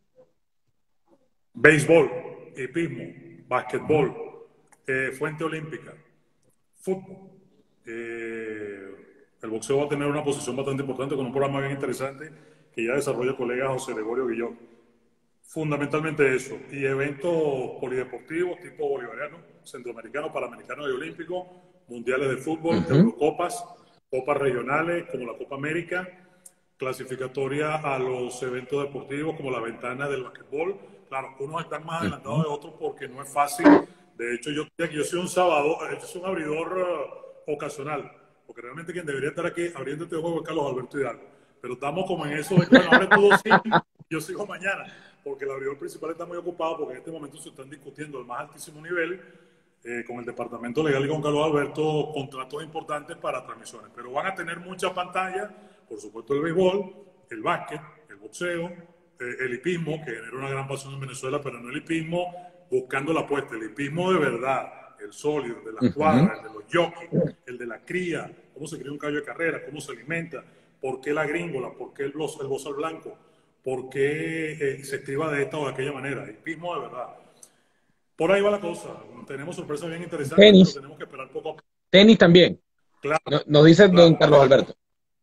Speaker 2: Béisbol, hipismo, básquetbol, eh, fuente olímpica, fútbol. Eh, el boxeo va a tener una posición bastante importante con un programa bien interesante que ya desarrolla el colega José Gregorio Guillón. Fundamentalmente eso. Y eventos polideportivos tipo bolivariano, centroamericano, panamericano y olímpico, mundiales de fútbol, uh-huh. Eurocopas, copas regionales como la Copa América, clasificatoria a los eventos deportivos como la ventana del basquetbol. Claro, unos están más adelantados uh-huh. de otros porque no es fácil. De hecho, yo, yo soy un sábado, yo soy un abridor uh, ocasional, porque realmente quien debería estar aquí abriendo este juego es Carlos Alberto Hidalgo. Pero estamos como en eso de que, bueno, ahora tú sí, yo sigo mañana. porque el abridor principal está muy ocupado, porque en este momento se están discutiendo el más altísimo nivel eh, con el Departamento Legal y con Carlos Alberto contratos importantes para transmisiones. Pero van a tener muchas pantallas, por supuesto el béisbol, el básquet, el boxeo, eh, el hipismo, que genera una gran pasión en Venezuela, pero no el hipismo buscando la apuesta, el hipismo de verdad, el sólido, el de las cuadras, el de los jockeys, el de la cría, cómo se cría un caballo de carrera, cómo se alimenta, por qué la gringola, por qué el, el bozal blanco, por qué eh, se escriba de esta o de aquella manera, el hipismo de verdad. Por ahí va la cosa. Tenemos sorpresas bien interesantes,
Speaker 1: Tenis.
Speaker 2: pero tenemos que esperar poco a poco.
Speaker 1: Tenis también.
Speaker 2: Claro.
Speaker 1: No, nos dice
Speaker 2: claro,
Speaker 1: don Carlos Alberto.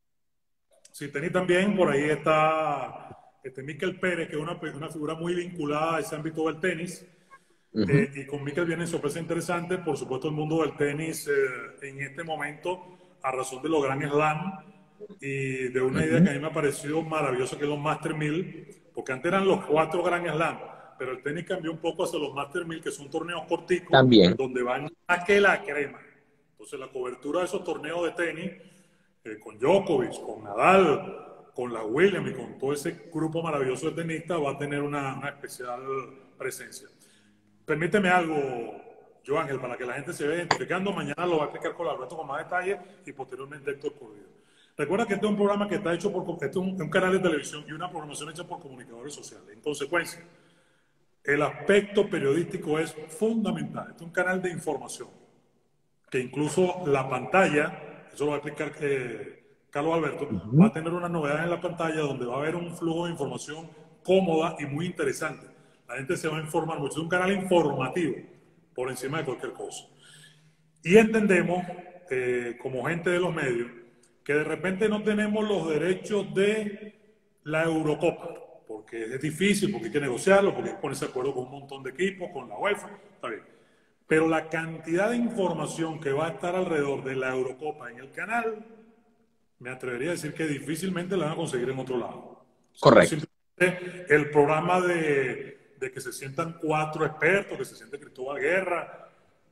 Speaker 2: Sí, tenis también. Por ahí está este Mikel Pérez, que es una, una figura muy vinculada a ese ámbito del tenis. Uh -huh. eh, y con Mikel vienen sorpresas interesantes. Por supuesto, el mundo del tenis eh, en este momento, a razón de los Grand Slam y de una uh -huh. idea que a mí me ha parecido maravillosa, que es los Master mil, porque antes eran los cuatro Grand Slam, pero el tenis cambió un poco hacia los Master mil, que son torneos corticos,
Speaker 1: también,
Speaker 2: donde van a que la crema. Entonces, la cobertura de esos torneos de tenis, eh, con Djokovic, con Nadal, con la Williams y con todo ese grupo maravilloso de tenistas, va a tener una, una especial presencia. Permíteme algo, Joángel, para que la gente se vaya identificando. Mañana lo va a explicar con Alberto con más detalle y posteriormente Héctor Cordero. Recuerda que este es un programa que está hecho por este es un, un canal de televisión y una programación hecha por comunicadores sociales. En consecuencia, el aspecto periodístico es fundamental. Este es un canal de información que incluso la pantalla, eso lo va a explicar eh, Carlos Alberto, uh-huh. va a tener una novedad en la pantalla donde va a haber un flujo de información cómoda y muy interesante. La gente se va a informar mucho. Es un canal informativo por encima de cualquier cosa. Y entendemos, eh, como gente de los medios, que de repente no tenemos los derechos de la Eurocopa, porque es difícil, porque hay que negociarlo, porque hay que ponerse de acuerdo con un montón de equipos, con la UEFA, está bien. Pero la cantidad de información que va a estar alrededor de la Eurocopa en el canal, me atrevería a decir que difícilmente la van a conseguir en otro lado.
Speaker 1: Correcto.
Speaker 2: Simplemente el programa de, de que se sientan cuatro expertos, que se siente Cristóbal Guerra,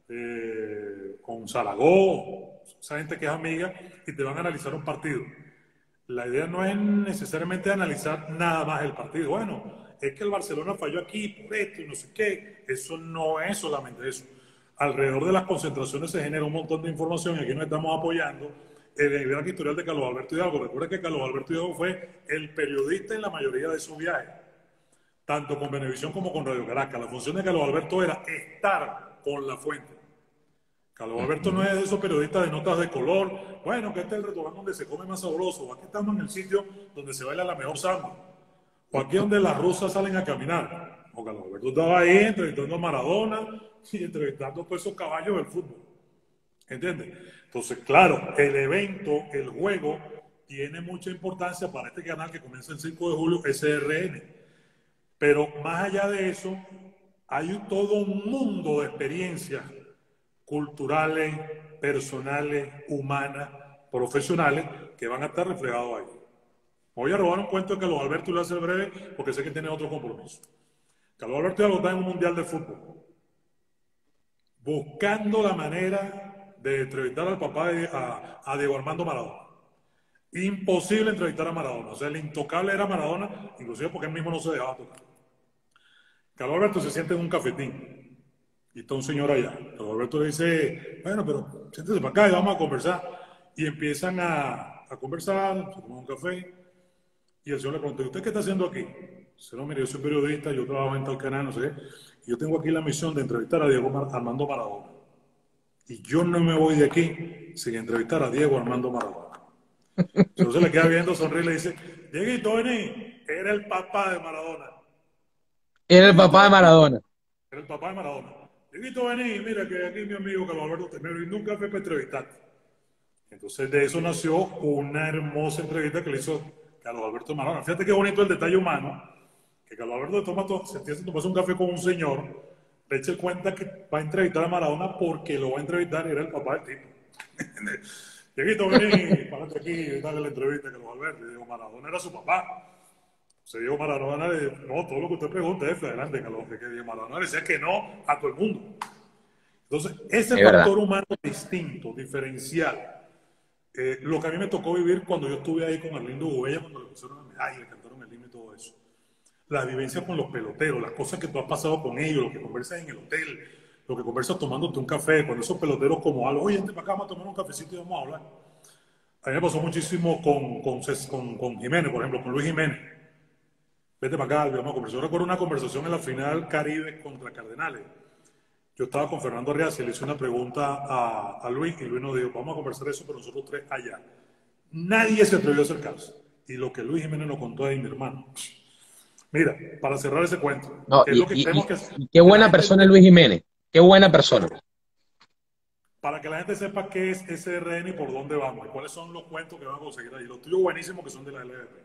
Speaker 2: eh, con Salagó, esa gente que es amiga, y te van a analizar un partido. La idea no es necesariamente analizar nada más el partido. Bueno, es que el Barcelona falló aquí por esto y no sé qué. Eso no es solamente eso. Alrededor de las concentraciones se genera un montón de información y aquí nos estamos apoyando en el gran historial de Carlos Alberto Hidalgo. Recuerda que Carlos Alberto Hidalgo fue el periodista en la mayoría de sus viajes, tanto con Venevisión como con Radio Caracas. La función de Carlos Alberto era estar con la fuente. Carlos Alberto no es de esos periodistas de notas de color. Bueno, que este es el restaurante donde se come más sabroso. Aquí estamos en el sitio donde se baila la mejor samba. O aquí donde las rusas salen a caminar. O Carlos Alberto estaba ahí entrevistando a Maradona y entrevistando a todos esos caballos del fútbol. ¿Entiendes? Entonces, claro, el evento, el juego, tiene mucha importancia para este canal que comienza el cinco de julio, S R N. Pero más allá de eso, hay todo un mundo de experiencias culturales, personales, humanas, profesionales, que van a estar reflejados ahí. Me voy a robar un cuento de Carlos Alberto y lo voy a hacer breve porque sé que tiene otro compromiso. Carlos Alberto ya lo está en un mundial de fútbol, buscando la manera de entrevistar al papá de, a, a Diego Armando Maradona. Imposible entrevistar a Maradona. O sea, el intocable era Maradona, inclusive porque él mismo no se dejaba tocar. Carlos Alberto se siente en un cafetín. Y está un señor allá. Carlos Alberto le dice, bueno, pero siéntese para acá y vamos a conversar. Y empiezan a, a conversar, se toman un café. Y el señor le pregunta, ¿usted qué está haciendo aquí? Dice, no, mire, yo soy periodista, yo trabajo en tal canal, no sé qué. Y yo tengo aquí la misión de entrevistar a Diego Armando Maradona. Y yo no me voy de aquí sin entrevistar a Diego Armando Maradona. Entonces le queda viendo, sonríe y le dice, Dieguito, vení, era el papá de Maradona.
Speaker 1: Era el papá de Maradona.
Speaker 2: Era el papá de Maradona. Dieguito, vení, mira que aquí mi amigo Carlos Alberto me brindó un café para entrevistarte. Entonces de eso nació una hermosa entrevista que le hizo Carlos Alberto Maradona. Fíjate qué bonito el detalle humano, que Carlos Alberto toma todo, se empieza a tomarse un café con un señor, le echa cuenta que va a entrevistar a Maradona porque lo va a entrevistar y era el papá del tipo. Dieguito, vení, párate aquí y dale la entrevista a Carlos Alberto. Y digo, Maradona era su papá. Se dijo Maradona, no, todo lo que usted pregunta es flagrante, Carlos, que Maradona decía que no a todo el mundo. Entonces, ese
Speaker 1: es
Speaker 2: factor
Speaker 1: verdad.
Speaker 2: humano distinto, diferencial, eh, lo que a mí me tocó vivir cuando yo estuve ahí con Arlindo Gubella, cuando le pusieron la medalla, le cantaron el himno y todo eso. la vivencia con los peloteros, las cosas que tú has pasado con ellos, lo que conversas en el hotel, lo que conversas tomándote un café, cuando esos peloteros como algo, oye, vente para acá, vamos a tomar un cafecito y vamos a hablar. A mí me pasó muchísimo con, con, con, con Jiménez, por ejemplo, con Luis Jiménez. Vete para acá, vamos a conversar. Yo recuerdo una conversación en la final Caribe contra Cardenales. Yo estaba con Fernando Arriaza y le hice una pregunta a, a Luis y Luis nos dijo, vamos a conversar eso, pero nosotros tres allá. Nadie se atrevió a acercarse. Y lo que Luis Jiménez nos contó ahí, mi hermano. Mira, para cerrar ese cuento,
Speaker 1: No,
Speaker 2: ¿qué es
Speaker 1: y,
Speaker 2: lo que
Speaker 1: y,
Speaker 2: tenemos
Speaker 1: y,
Speaker 2: que hacer?
Speaker 1: y qué
Speaker 2: Que la
Speaker 1: buena
Speaker 2: gente,
Speaker 1: persona es Luis Jiménez. Qué buena persona.
Speaker 2: para que la gente sepa qué es S R N y por dónde vamos, y cuáles son los cuentos que van a conseguir ahí. Los tuyos buenísimos que son de la L V P.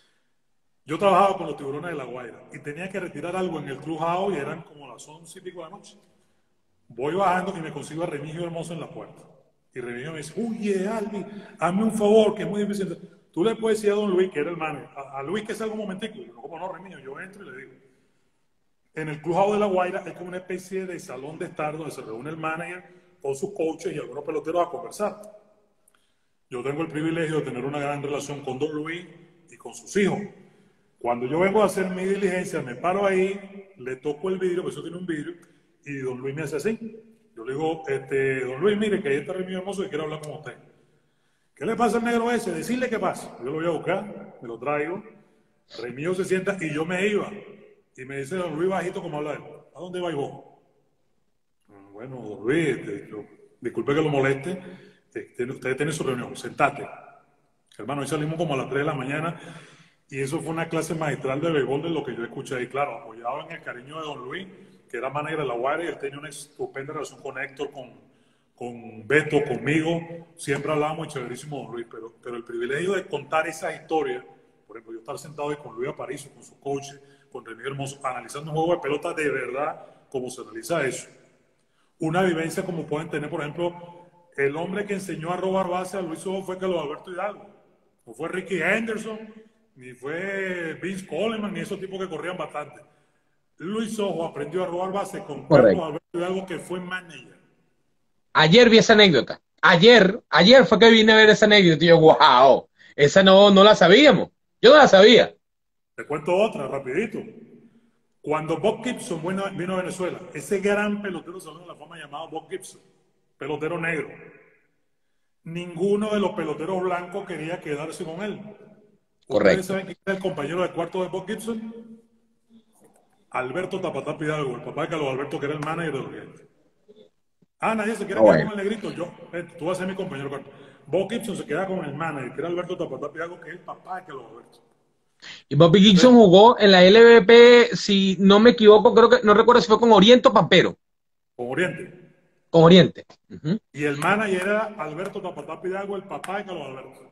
Speaker 2: Yo trabajaba con los Tiburones de La Guaira y tenía que retirar algo en el Clubhouse y eran como las once y pico de la noche. Voy bajando y me consigo a Remigio Hermoso en la puerta. Y Remigio me dice, oye, Albi, hazme un favor, que es muy difícil. Tú le puedes decir a don Luis, que era el manager, a, a Luis que salga un momentico. Y yo, como no, Remigio, yo entro y le digo. En el Clubhouse de La Guaira es como una especie de salón de estar donde se reúne el manager con sus coaches y algunos peloteros a conversar. Yo tengo el privilegio de tener una gran relación con don Luis y con sus hijos. Cuando yo vengo a hacer mi diligencia, me paro ahí, le toco el vidrio, porque eso tiene un vidrio, y don Luis me hace así. Yo le digo, este, don Luis, mire, que ahí está Remigio Hermoso y quiero hablar con usted. ¿Qué le pasa al negro ese? Decirle qué pasa. Yo lo voy a buscar, me lo traigo, Remigio se sienta y yo me iba. Y me dice don Luis bajito como habla él. ¿A dónde vais vos? Bueno, don Luis, este, yo, disculpe que lo moleste, este, ustedes tienen su reunión, sentate. Hermano, hoy salimos como a las tres de la mañana. Y eso fue una clase magistral de béisbol de lo que yo escuché ahí, claro, apoyado en el cariño de don Luis, que era manager de La Guaira y él tenía una estupenda relación con Héctor, con, con Beto, conmigo. Siempre hablábamos y chéverísimo don Luis, pero, pero el privilegio de contar esas historias, por ejemplo, yo estar sentado ahí con Luis Aparicio, con su coach, con Remigio Hermoso, analizando un juego de pelota de verdad, como se analiza eso. Una vivencia como pueden tener, por ejemplo, el hombre que enseñó a robar base a Luis Ojo fue Carlos Alberto Hidalgo, no fue Ricky Henderson, ni fue Vince Coleman, ni esos tipos que corrían bastante. Luis Ojo aprendió a robar base con Carlos Alberto Hidalgo, que fue manager.
Speaker 1: Ayer vi esa anécdota. Ayer, ayer fue que vine a ver esa anécdota y yo, wow, esa no, no la sabíamos. Yo no la sabía.
Speaker 2: Te cuento otra, rapidito. Cuando Bob Gibson vino, vino a Venezuela, ese gran pelotero salón de la fama llamado Bob Gibson, pelotero negro, ninguno de los peloteros blancos quería quedarse con él.
Speaker 1: Correcto.
Speaker 2: ¿Ustedes saben quién es el compañero de cuarto de Bob Gibson? Alberto Tapatá Hidalgo, el papá de Carlos Alberto, que era el manager de Oriente. Ah, nadie se quiere oh, quedar bueno. con el negrito. Yo, eh, tú vas a ser mi compañero. Bob Gibson se queda con el manager, que era Alberto Tapatá Hidalgo, que es el papá de Carlos Alberto.
Speaker 1: Y Bobby Gibson ¿sí? jugó en la L V P, si no me equivoco, creo que, no recuerdo si fue con Oriente o Pampero.
Speaker 2: Con Oriente.
Speaker 1: Con Oriente.
Speaker 2: Uh-huh. Y el manager era Alberto Tapatá Hidalgo, el papá de Carlos Alberto.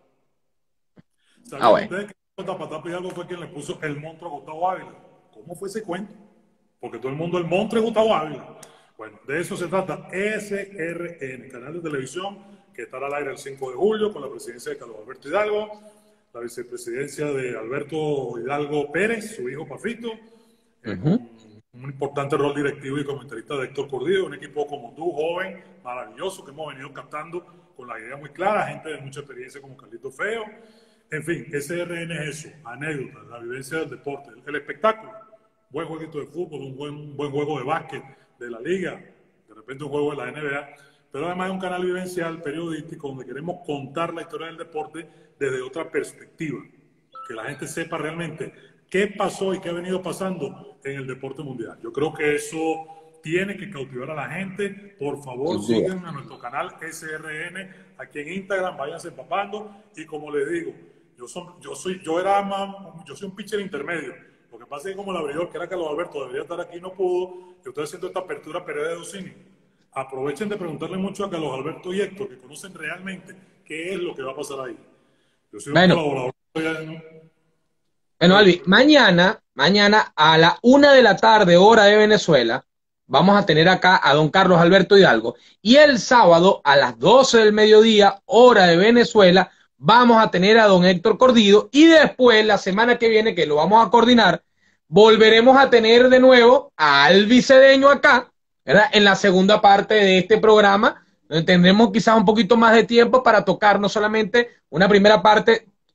Speaker 2: ¿Saben ah, bueno. ustedes que Tapatá Hidalgo fue quien le puso el monstruo a Gustavo Ávila? ¿Cómo fue ese cuento? Porque todo el mundo, el monstruo es Gustavo Ávila. Bueno, de eso se trata S R N, canal de televisión que estará al aire el cinco de julio con la presidencia de Carlos Alberto Hidalgo, la vicepresidencia de Alberto Hidalgo Pérez, su hijo Pafito, uh-huh. con un importante rol directivo y comentarista de Héctor Cordillo, un equipo como tú, joven, maravilloso, que hemos venido captando con la idea muy clara, gente de mucha experiencia como Carlito Feo. En fin, S R N es eso, anécdotas, la vivencia del deporte, el espectáculo, buen jueguito de fútbol, un buen, un buen juego de básquet de la liga, de repente un juego de la N B A, pero además es un canal vivencial, periodístico, donde queremos contar la historia del deporte desde otra perspectiva, que la gente sepa realmente qué pasó y qué ha venido pasando en el deporte mundial. Yo creo que eso tiene que cautivar a la gente. Por favor, sí, sigan a nuestro canal S R N aquí en Instagram, váyanse empapando, y como les digo, yo, son, yo, soy, yo, era más, yo soy un pitcher intermedio. Lo que pasa es que como el abridor, que era Carlos Alberto, debería estar aquí, no pudo, y ustedes haciendo esta apertura Pereira de dos innings. Aprovechen de preguntarle mucho a Carlos Alberto y Héctor, que conocen realmente qué es lo que va a pasar ahí. Yo soy
Speaker 1: bueno,
Speaker 2: un colaborador.
Speaker 1: Bueno, Albi, mañana, mañana a la una de la tarde, hora de Venezuela, vamos a tener acá a don Carlos Alberto Hidalgo. Y el sábado, a las doce del mediodía, hora de Venezuela, vamos a tener a don Héctor Cordillo. Y después, la semana que viene, que lo vamos a coordinar, volveremos a tener de nuevo a Albi Cedeño acá, ¿verdad? En la segunda parte de este programa, donde tendremos quizás un poquito más de tiempo para tocar no solamente una primera parte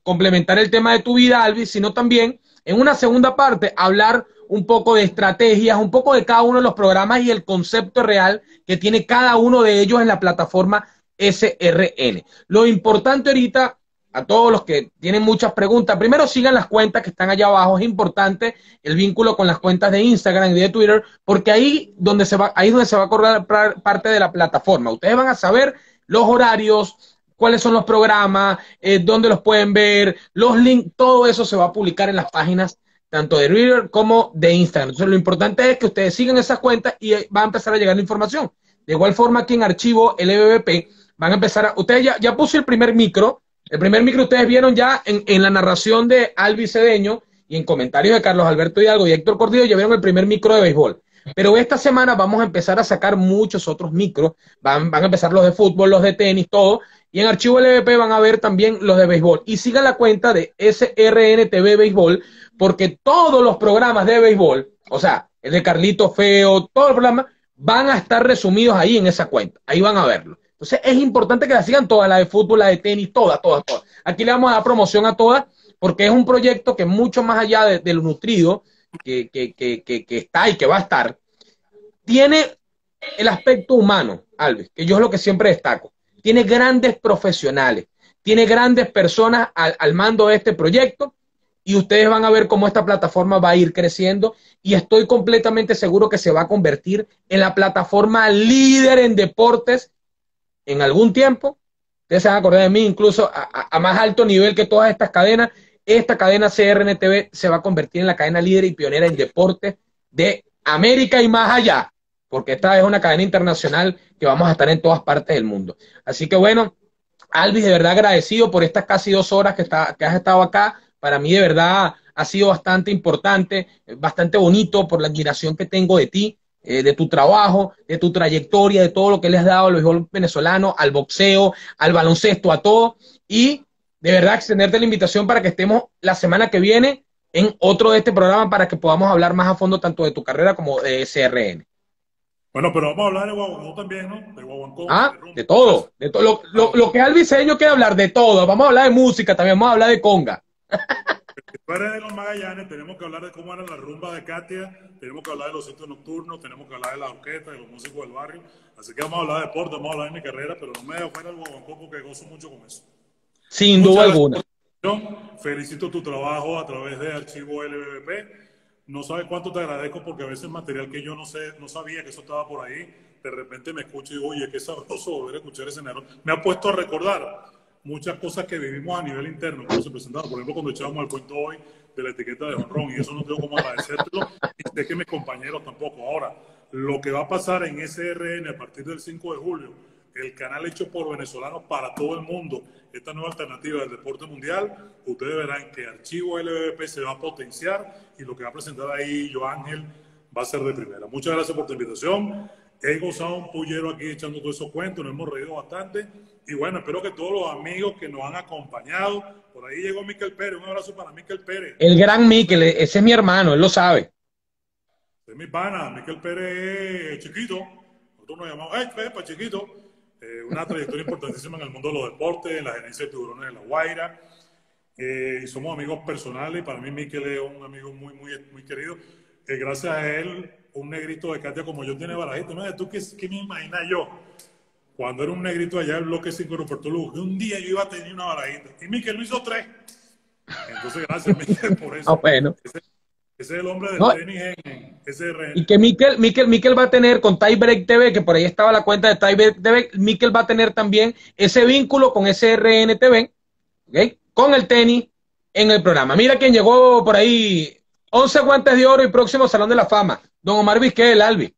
Speaker 1: complementar el tema de tu vida, Alvis, sino también en una segunda parte hablar un poco de estrategias, un poco de cada uno de los programas y el concepto real que tiene cada uno de ellos en la plataforma S R N. Lo importante ahorita, a todos los que tienen muchas preguntas, primero sigan las cuentas que están allá abajo. Es importante el vínculo con las cuentas de Instagram y de Twitter, porque ahí donde se va, ahí es donde se va a correr parte de la plataforma. Ustedes van a saber los horarios, cuáles son los programas, eh, dónde los pueden ver, los links, todo eso se va a publicar en las páginas tanto de Twitter como de Instagram. Entonces lo importante es que ustedes sigan esas cuentas y va a empezar a llegar la información. De igual forma aquí en Archivo L B B P van a empezar a, ustedes ya, ya puse el primer micro, el primer micro ustedes vieron ya en, en la narración de Alvis Cedeño y en comentarios de Carlos Alberto Hidalgo y Héctor Cordillo, ya vieron el primer micro de béisbol. Pero esta semana vamos a empezar a sacar muchos otros micros, van, van a empezar los de fútbol, los de tenis, todo, y en Archivo L B P van a ver también los de béisbol. Y sigan la cuenta de S R N T V Béisbol, porque todos los programas de béisbol, o sea, el de Carlito Feo, todo el programa, van a estar resumidos ahí en esa cuenta. Ahí van a verlo. Entonces es importante que la sigan todas, la de fútbol, la de tenis, todas, todas, todas. Aquí le vamos a dar promoción a todas, porque es un proyecto que mucho más allá de, de lo nutrido que, que, que, que, que está y que va a estar, tiene el aspecto humano, Alves, que yo es lo que siempre destaco. Tiene grandes profesionales, tiene grandes personas al, al mando de este proyecto, y ustedes van a ver cómo esta plataforma va a ir creciendo, y estoy completamente seguro que se va a convertir en la plataforma líder en deportes en algún tiempo. Ustedes se van a acordar de mí, incluso a, a, a más alto nivel que todas estas cadenas. Esta cadena C R N T V se va a convertir en la cadena líder y pionera en deportes de América y más allá, porque esta es una cadena internacional que vamos a estar en todas partes del mundo. Así que bueno, Alvis, de verdad agradecido por estas casi dos horas que, está, que has estado acá. Para mí de verdad ha sido bastante importante, bastante bonito por la admiración que tengo de ti, eh, de tu trabajo, de tu trayectoria, de todo lo que le has dado al béisbol venezolano, al boxeo, al baloncesto, a todo. Y de verdad extenderte la invitación para que estemos la semana que viene en otro de este programa para que podamos hablar más a fondo tanto de tu carrera como de S R N.
Speaker 2: Bueno, pero vamos a hablar de Guaguancó también, ¿no? De Guaguancó.
Speaker 1: Ah, de todo. De todo. Lo, lo, lo que es albiseño quiere hablar de todo. Vamos a hablar de música, también vamos a hablar de conga.
Speaker 2: Si tú eres de los Magallanes, tenemos que hablar de cómo era la rumba de Katia, tenemos que hablar de los sitios nocturnos, tenemos que hablar de la orquesta, de los músicos del barrio. Así que vamos a hablar de deporte, vamos a hablar de mi carrera, pero no me dejo fuera el Guaguancó porque gozo mucho con eso.
Speaker 1: Sin duda alguna.
Speaker 2: Felicito tu trabajo a través de Archivo L B B P. No sabes cuánto te agradezco porque a veces material que yo no sé, no sabía que eso estaba por ahí, de repente me escucho y digo, oye, qué sabroso volver a escuchar ese negro. Me ha puesto a recordar muchas cosas que vivimos a nivel interno, cuando se presentaron. Por ejemplo, cuando echábamos el cuento hoy de la etiqueta de honrón, y eso no tengo cómo agradecértelo, y sé que mis compañeros tampoco. Ahora, lo que va a pasar en S R N a partir del cinco de julio, el canal hecho por venezolanos para todo el mundo, esta nueva alternativa del deporte mundial, ustedes verán que Archivo L B B P se va a potenciar y lo que va a presentar ahí Joángel va a ser de primera. Muchas gracias por tu invitación. He gozado un pullero aquí echando todos esos cuentos, nos hemos reído bastante. Y bueno, espero que todos los amigos que nos han acompañado, por ahí llegó Miquel Pérez, un abrazo para Miquel Pérez.
Speaker 1: El gran Miquel, ese es mi hermano, él lo sabe.
Speaker 2: Es mi pana, Miquel Pérez es chiquito, nosotros nos llamamos, ¡ay, Pepa, chiquito! Eh, una trayectoria importantísima en el mundo de los deportes, en la gerencia de tiburones de La Guaira. Eh, y somos amigos personales, y para mí Miquel es un amigo muy, muy, muy querido. Eh, gracias a él, un negrito de Katia como yo tiene barajito. ¿No? ¿Tú qué, qué me imaginas yo? Cuando era un negrito allá en Bloque cinco de Puerto Lugo, que un día yo iba a tener una barajita. Y Miquel lo hizo tres. Entonces, gracias, Miquel, por eso.
Speaker 1: Ah, bueno.
Speaker 2: Ese, ese es el hombre del
Speaker 1: no.
Speaker 2: tenis en S R N.
Speaker 1: Y que Miquel, Miquel, Miquel va a tener con Tiebreak T V, que por ahí estaba la cuenta de Tiebreak T V, Miquel va a tener también ese vínculo con S R N T V, ¿okay? Con el tenis en el programa. Mira quién llegó por ahí, once guantes de oro y próximo Salón de la Fama, don Omar Vizquel, Albi.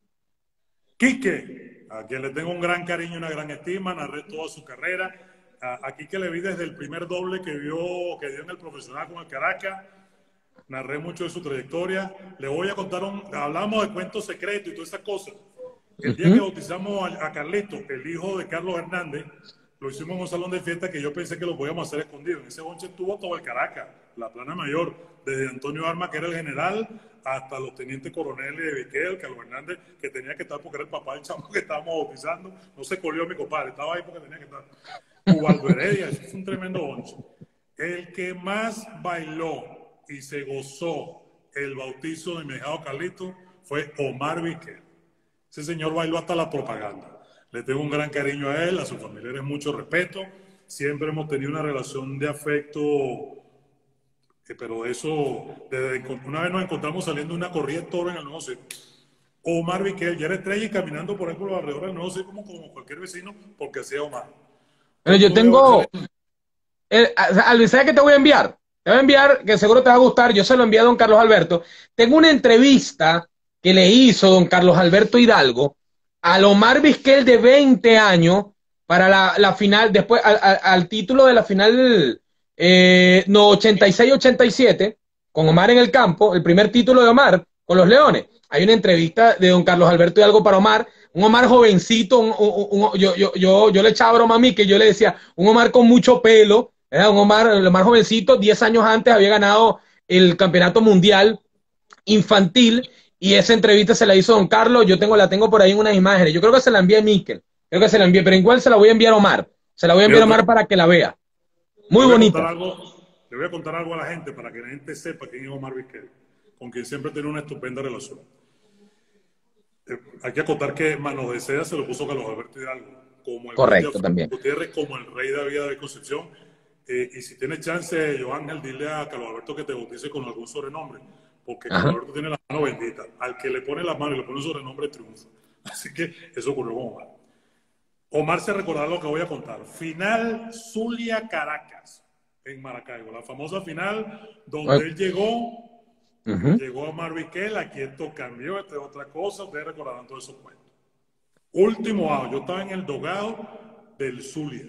Speaker 2: Quique, a quien le tengo un gran cariño y una gran estima, narré toda su carrera. A, a Quique le vi desde el primer doble que, vio, que dio en el profesional con el Caracas. Narré mucho de su trayectoria. Le voy a contar un... Hablamos de cuentos secretos y todas esas cosas. El día uh-huh. que bautizamos a, a Carlito, el hijo de Carlos Hernández, lo hicimos en un salón de fiesta que yo pensé que lo podíamos hacer escondido. En ese bonche estuvo todo el Caracas, la plana mayor, desde Antonio Arma, que era el general, hasta los tenientes coroneles de Viquel, Carlos Hernández, que tenía que estar porque era el papá del chamo que estábamos bautizando. No se colió mi compadre, estaba ahí porque tenía que estar. Ubaldo Heredia, eso es un tremendo bonche. El que más bailó y se gozó el bautizo de mi hijado Carlito fue Omar Vizquel. Ese señor bailó hasta la propaganda. Le tengo un gran cariño a él, a sus familiares mucho respeto. Siempre hemos tenido una relación de afecto, eh, pero eso, desde una vez nos encontramos saliendo de una corrida de toro en el Nuevo Circo. Omar Vizquel ya era estrella y caminando por ahí por los alrededores del Nuevo Circo como, como cualquier vecino, porque hacía Omar.
Speaker 1: Pero yo tengo... Eh, Alvin, ¿sabes qué te voy a enviar? Te voy a enviar, que seguro te va a gustar, yo se lo envié a don Carlos Alberto. Tengo una entrevista que le hizo don Carlos Alberto Hidalgo al Omar Vizquel de veinte años para la, la final, después al, al, al título de la final eh, no, ochenta y seis ochenta y siete, con Omar en el campo, el primer título de Omar con los Leones. Hay una entrevista de don Carlos Alberto Hidalgo para Omar, un Omar jovencito, un, un, un, yo, yo, yo, yo le echaba broma a mí, que yo le decía, un Omar con mucho pelo, era un Omar, el Omar jovencito, diez años antes había ganado el campeonato mundial infantil, y esa entrevista se la hizo don Carlos. Yo tengo, la tengo por ahí en unas imágenes. Yo creo que se la envié a Miquel, creo que se la envié, pero igual se la voy a enviar a Omar. Se la voy a enviar a Omar para que la vea. Muy bonita.
Speaker 2: Algo, le voy a contar algo a la gente para que la gente sepa quién es Omar Vizquel, con quien siempre tiene una estupenda relación. Eh, hay que acotar que Manos de Seda se lo puso Carlos Alberto Hidalgo, como el
Speaker 1: correcto también.
Speaker 2: Gutiérrez, como el rey David de Concepción. Eh, y si tiene chance, Joángel, dile a Carlos Alberto que te bautice con algún sobrenombre, porque Ajá. Carlos Alberto tiene la mano bendita. Al que le pone la mano y le pone un sobrenombre, triunfa. Así que eso ocurrió con Omar. Omar se recordará lo que voy a contar. Final Zulia-Caracas, en Maracaibo. La famosa final donde okay. él llegó, uh-huh. llegó Omar Vizquel, aquí esto cambió, esta es otra cosa. Ustedes recordarán todos esos cuentos. Último año, yo estaba en el dogado del Zulia.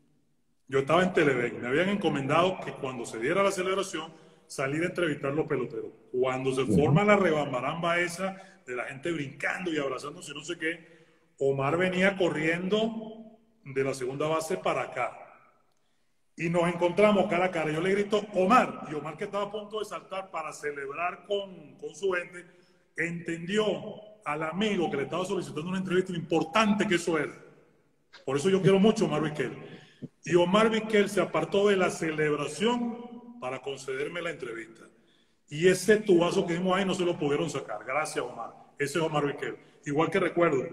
Speaker 2: Yo estaba en Televen, me habían encomendado que cuando se diera la celebración, salir a entrevistar a los peloteros. Cuando se forma la rebambaramba esa de la gente brincando y abrazándose y no sé qué, Omar venía corriendo de la segunda base para acá. Y nos encontramos cara a cara. Yo le grito, Omar, y Omar, que estaba a punto de saltar para celebrar con, con su gente, entendió al amigo que le estaba solicitando una entrevista lo importante que eso era. Por eso yo quiero mucho a Omar Vizquel. Y Omar Vizquel se apartó de la celebración para concederme la entrevista. Y ese tubazo que dimos ahí no se lo pudieron sacar. Gracias, Omar. Ese es Omar Vizquel. Igual que recuerdo,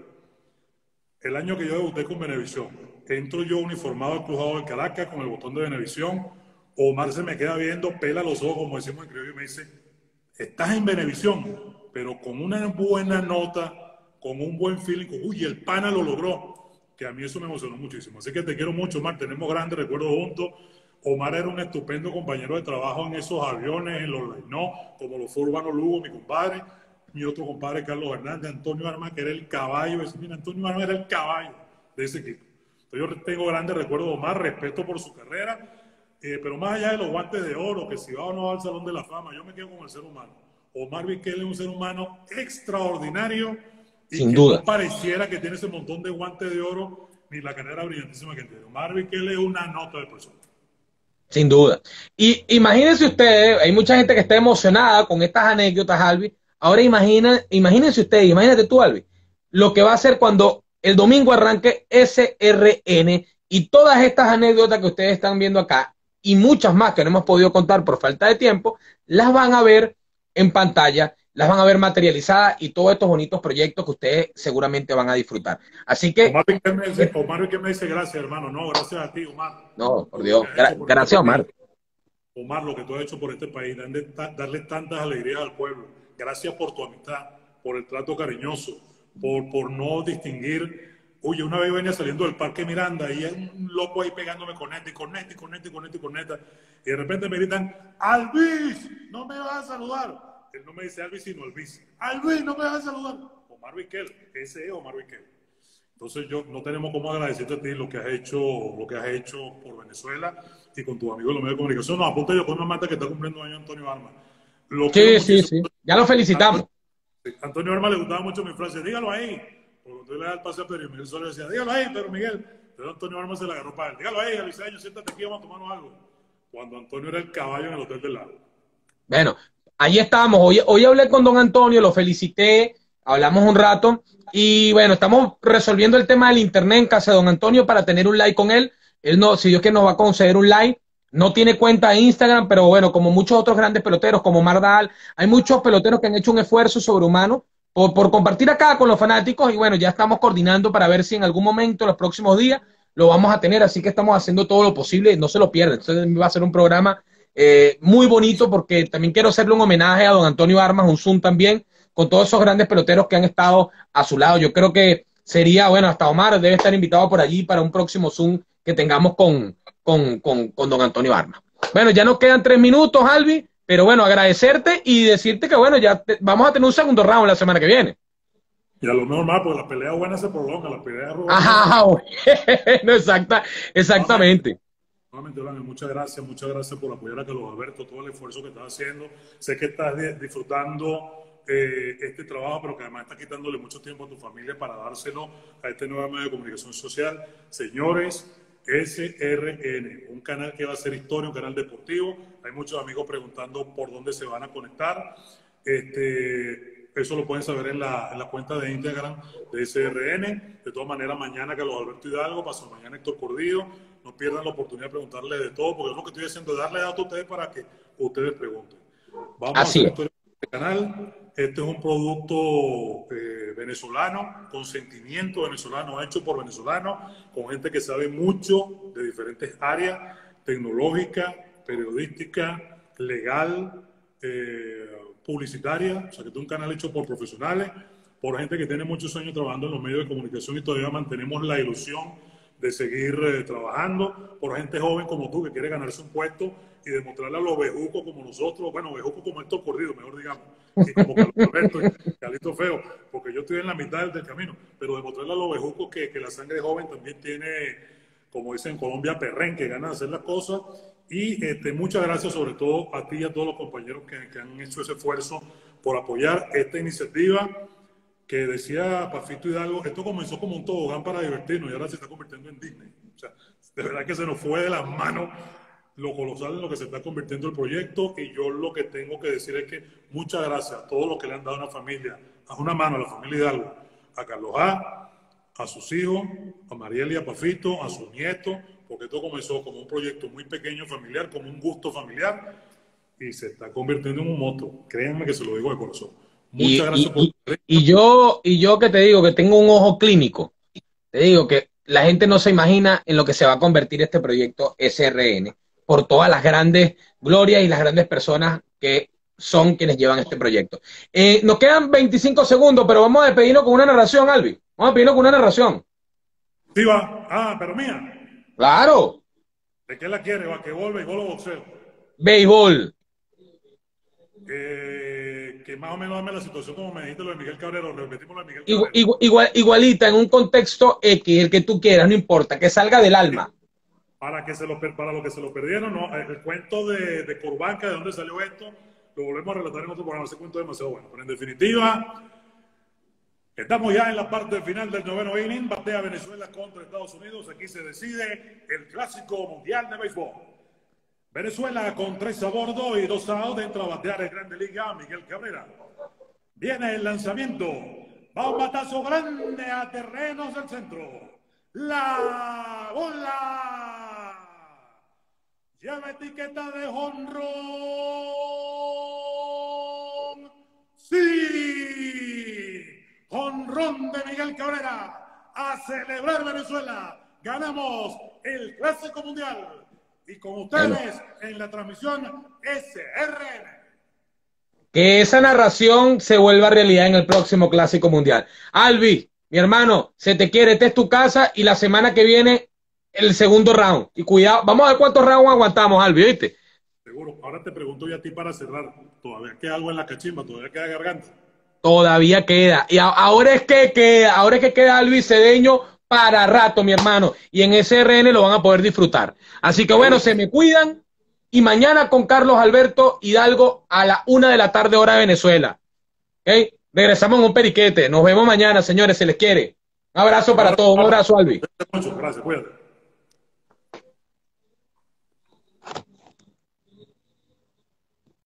Speaker 2: el año que yo debuté con Venevisión, entro yo uniformado al Cruzado del Caracas con el botón de Venevisión. Omar se me queda viendo, pela los ojos, como decimos en criollo, y me dice, estás en Venevisión, pero con una buena nota, con un buen feeling, con, uy, el pana lo logró. Que a mí eso me emocionó muchísimo. Así que te quiero mucho, Omar. Tenemos grandes recuerdos juntos. Omar era un estupendo compañero de trabajo en esos aviones, en los no, como lo fue Urbano Lugo, mi compadre, mi otro compadre Carlos Hernández, Antonio Arma, que era el caballo. Mira, Antonio Arma era el caballo de ese equipo. Entonces, yo tengo grandes recuerdos de Omar, respeto por su carrera, eh, pero más allá de los guantes de oro, que si va o no va al Salón de la Fama, yo me quedo con el ser humano. Omar Vizquel es un ser humano extraordinario. Y
Speaker 1: sin
Speaker 2: que
Speaker 1: duda.
Speaker 2: No pareciera que tiene ese montón de guantes de oro ni la carrera brillantísima que tiene. Omar Vizquel es una nota de persona.
Speaker 1: Sin duda. Y imagínense ustedes, hay mucha gente que está emocionada con estas anécdotas, Albi. Ahora imagina, imagínense ustedes, imagínate tú, Albi, lo que va a hacer cuando el domingo arranque S R N y todas estas anécdotas que ustedes están viendo acá y muchas más que no hemos podido contar por falta de tiempo, las van a ver en pantalla, las van a ver materializadas y todos estos bonitos proyectos que ustedes seguramente van a disfrutar. Así que...
Speaker 2: Omar, ¿qué me dice, Omar, ¿qué me dice? Gracias, hermano. No, gracias a ti, Omar.
Speaker 1: No, por Dios. Gra gracias, este Omar.
Speaker 2: Omar, lo que tú has hecho por este país, darle, darle tantas alegrías al pueblo. Gracias por tu amistad, por el trato cariñoso, por, por no distinguir... Oye, una vez venía saliendo del Parque Miranda y hay un loco ahí pegándome con neta y con neta y con neta y con neta y con neta. Y de repente me gritan, Alvis, no me vas a saludar. Él no me dice Alvis, sino Alvis. Alvis, no me vas a saludar. Omar Vizquel, ese es Omar Vizquel. Entonces yo no tenemos cómo agradecerte a ti lo que has hecho, lo que has hecho por Venezuela y con tus amigos de los medios de comunicación. No, apunta yo con una mata que está cumpliendo año Antonio Arma. Lo
Speaker 1: sí, sí, sí. Ya lo felicitamos.
Speaker 2: Antonio, Antonio Arma le gustaba mucho mi frase, dígalo ahí. Porque cuando yo le daba el pase a Pedro Miguel solo decía, dígalo ahí, Pedro Miguel. Pero Antonio Arma se la agarró para él. Dígalo ahí, Aliceño, siéntate aquí, vamos a tomarnos algo. Cuando Antonio era el caballo en el hotel del lago.
Speaker 1: Bueno, ahí estamos. Hoy, hoy hablé con don Antonio, lo felicité, hablamos un rato. Y bueno, estamos resolviendo el tema del internet en casa de don Antonio para tener un live con él. Él no, si Dios quiere, nos va a conceder un live No tiene cuenta de Instagram, pero bueno, como muchos otros grandes peloteros, como Mardal, hay muchos peloteros que han hecho un esfuerzo sobrehumano por, por compartir acá con los fanáticos y bueno, ya estamos coordinando para ver si en algún momento, en los próximos días, lo vamos a tener, así que estamos haciendo todo lo posible, no se lo pierdan. Entonces va a ser un programa eh, muy bonito porque también quiero hacerle un homenaje a don Antonio Armas, un Zoom también, con todos esos grandes peloteros que han estado a su lado. Yo creo que sería, bueno, hasta Omar debe estar invitado por allí para un próximo Zoom que tengamos con, con, con, con don Antonio Armas. Bueno, ya nos quedan tres minutos, Albi, pero bueno, agradecerte y decirte que bueno, ya te, vamos a tener un segundo round la semana que viene.
Speaker 2: Y a lo normal, porque la pelea buena se prolonga, la pelea roja.
Speaker 1: Ajá, bueno, exacta, exactamente.
Speaker 2: Nuevamente, Orlando, muchas gracias, muchas gracias por apoyar a Carlos Alberto, todo el esfuerzo que estás haciendo. Sé que estás disfrutando eh, este trabajo, pero que además estás quitándole mucho tiempo a tu familia para dárselo a este nuevo medio de comunicación social. Señores, S R N, un canal que va a ser historia, un canal deportivo. Hay muchos amigos preguntando por dónde se van a conectar. Este, eso lo pueden saber en la, en la cuenta de Instagram de S R N. De todas maneras, mañana Carlos Alberto Hidalgo, pasado mañana Héctor Cordillo. No pierdan la oportunidad de preguntarle de todo, porque es lo que estoy haciendo, darle datos a ustedes para que ustedes pregunten. Vamos
Speaker 1: Así
Speaker 2: a hacer historia de este canal. Este es un producto eh, venezolano, con sentimiento venezolano, hecho por venezolanos, con gente que sabe mucho de diferentes áreas, tecnológica, periodística, legal, eh, publicitaria. O sea, que es un canal hecho por profesionales, por gente que tiene muchos años trabajando en los medios de comunicación y todavía mantenemos la ilusión de seguir eh, trabajando, por gente joven como tú que quiere ganarse un puesto y demostrarle a los bejucos como nosotros, bueno, bejucos como estos corridos, mejor digamos, y como Carlos Alberto y Carlito Feo, porque yo estoy en la mitad del camino, pero demostrarle a los bejucos que, que la sangre joven también tiene, como dicen en Colombia, perrenque, ganas de hacer las cosas. Y este, muchas gracias sobre todo a ti y a todos los compañeros que, que han hecho ese esfuerzo por apoyar esta iniciativa que decía Pafito Hidalgo, esto comenzó como un tobogán para divertirnos y ahora se está convirtiendo en Disney. O sea, de verdad que se nos fue de las manos lo colosal en lo que se está convirtiendo el proyecto, y yo lo que tengo que decir es que muchas gracias a todos los que le han dado una familia, a una mano a la familia Hidalgo, a Carlos A, a sus hijos, a Mariel y a Pafito, a sus nietos, porque esto comenzó como un proyecto muy pequeño, familiar, como un gusto familiar, y se está convirtiendo en un moto. Créanme que se lo digo de corazón. Muchas
Speaker 1: Y,
Speaker 2: gracias
Speaker 1: y,
Speaker 2: por...
Speaker 1: y, y yo, y yo que te digo que tengo un ojo clínico, te digo que la gente no se imagina en lo que se va a convertir este proyecto S R N por todas las grandes glorias y las grandes personas que son quienes llevan este proyecto. Eh, nos quedan veinticinco segundos, pero vamos a despedirnos con una narración, Albi. Vamos a despedirnos con una narración.
Speaker 2: Sí, va. Ah, pero mía.
Speaker 1: Claro.
Speaker 2: ¿De qué la quiere? ¿Basquetbol, béisbol o boxeo?
Speaker 1: Béisbol.
Speaker 2: Eh, que más o menos dame la situación como me dijiste lo de Miguel Cabrera, repetimos lo de Miguel
Speaker 1: Igual,
Speaker 2: Cabrera.
Speaker 1: igual, igualita, en un contexto X, el que tú quieras, no importa, que salga del alma.
Speaker 2: Para, que se lo, para los que se lo perdieron, ¿no? El cuento de, de Corbanca, de dónde salió esto, lo volvemos a relatar en otro programa. Ese cuento es demasiado bueno. Pero en definitiva, estamos ya en la parte final del noveno inning. Batea Venezuela contra Estados Unidos. Aquí se decide el clásico mundial de béisbol. Venezuela con tres a bordo y dos a out. Entra a batear en Grande Liga Miguel Cabrera. Viene el lanzamiento. Va un batazo grande a terrenos del centro. La bola lleva etiqueta de jonrón. Sí, jonrón de Miguel Cabrera. A celebrar Venezuela. Ganamos el Clásico Mundial. Y con ustedes en la transmisión S R N.
Speaker 1: Que esa narración se vuelva realidad en el próximo Clásico Mundial. Albi, mi hermano, se te quiere, esta es tu casa y la semana que viene el segundo round. Y cuidado, vamos a ver cuántos rounds aguantamos, Albi, ¿viste?
Speaker 2: Seguro. Ahora te pregunto yo a ti para cerrar. ¿Todavía queda algo en la cachimba? ¿Todavía queda garganta?
Speaker 1: Todavía queda. Y a, ahora es que queda, ahora es que queda Albi Cedeño para rato, mi hermano. Y en S R N lo van a poder disfrutar. Así que bueno, se me cuidan. Y mañana con Carlos Alberto Hidalgo a la una de la tarde, hora de Venezuela. ¿Okay? Regresamos en un periquete. Nos vemos mañana, señores. Se les quiere. Un abrazo para todos. Un abrazo, Albi.
Speaker 2: Muchas gracias. Cuídate.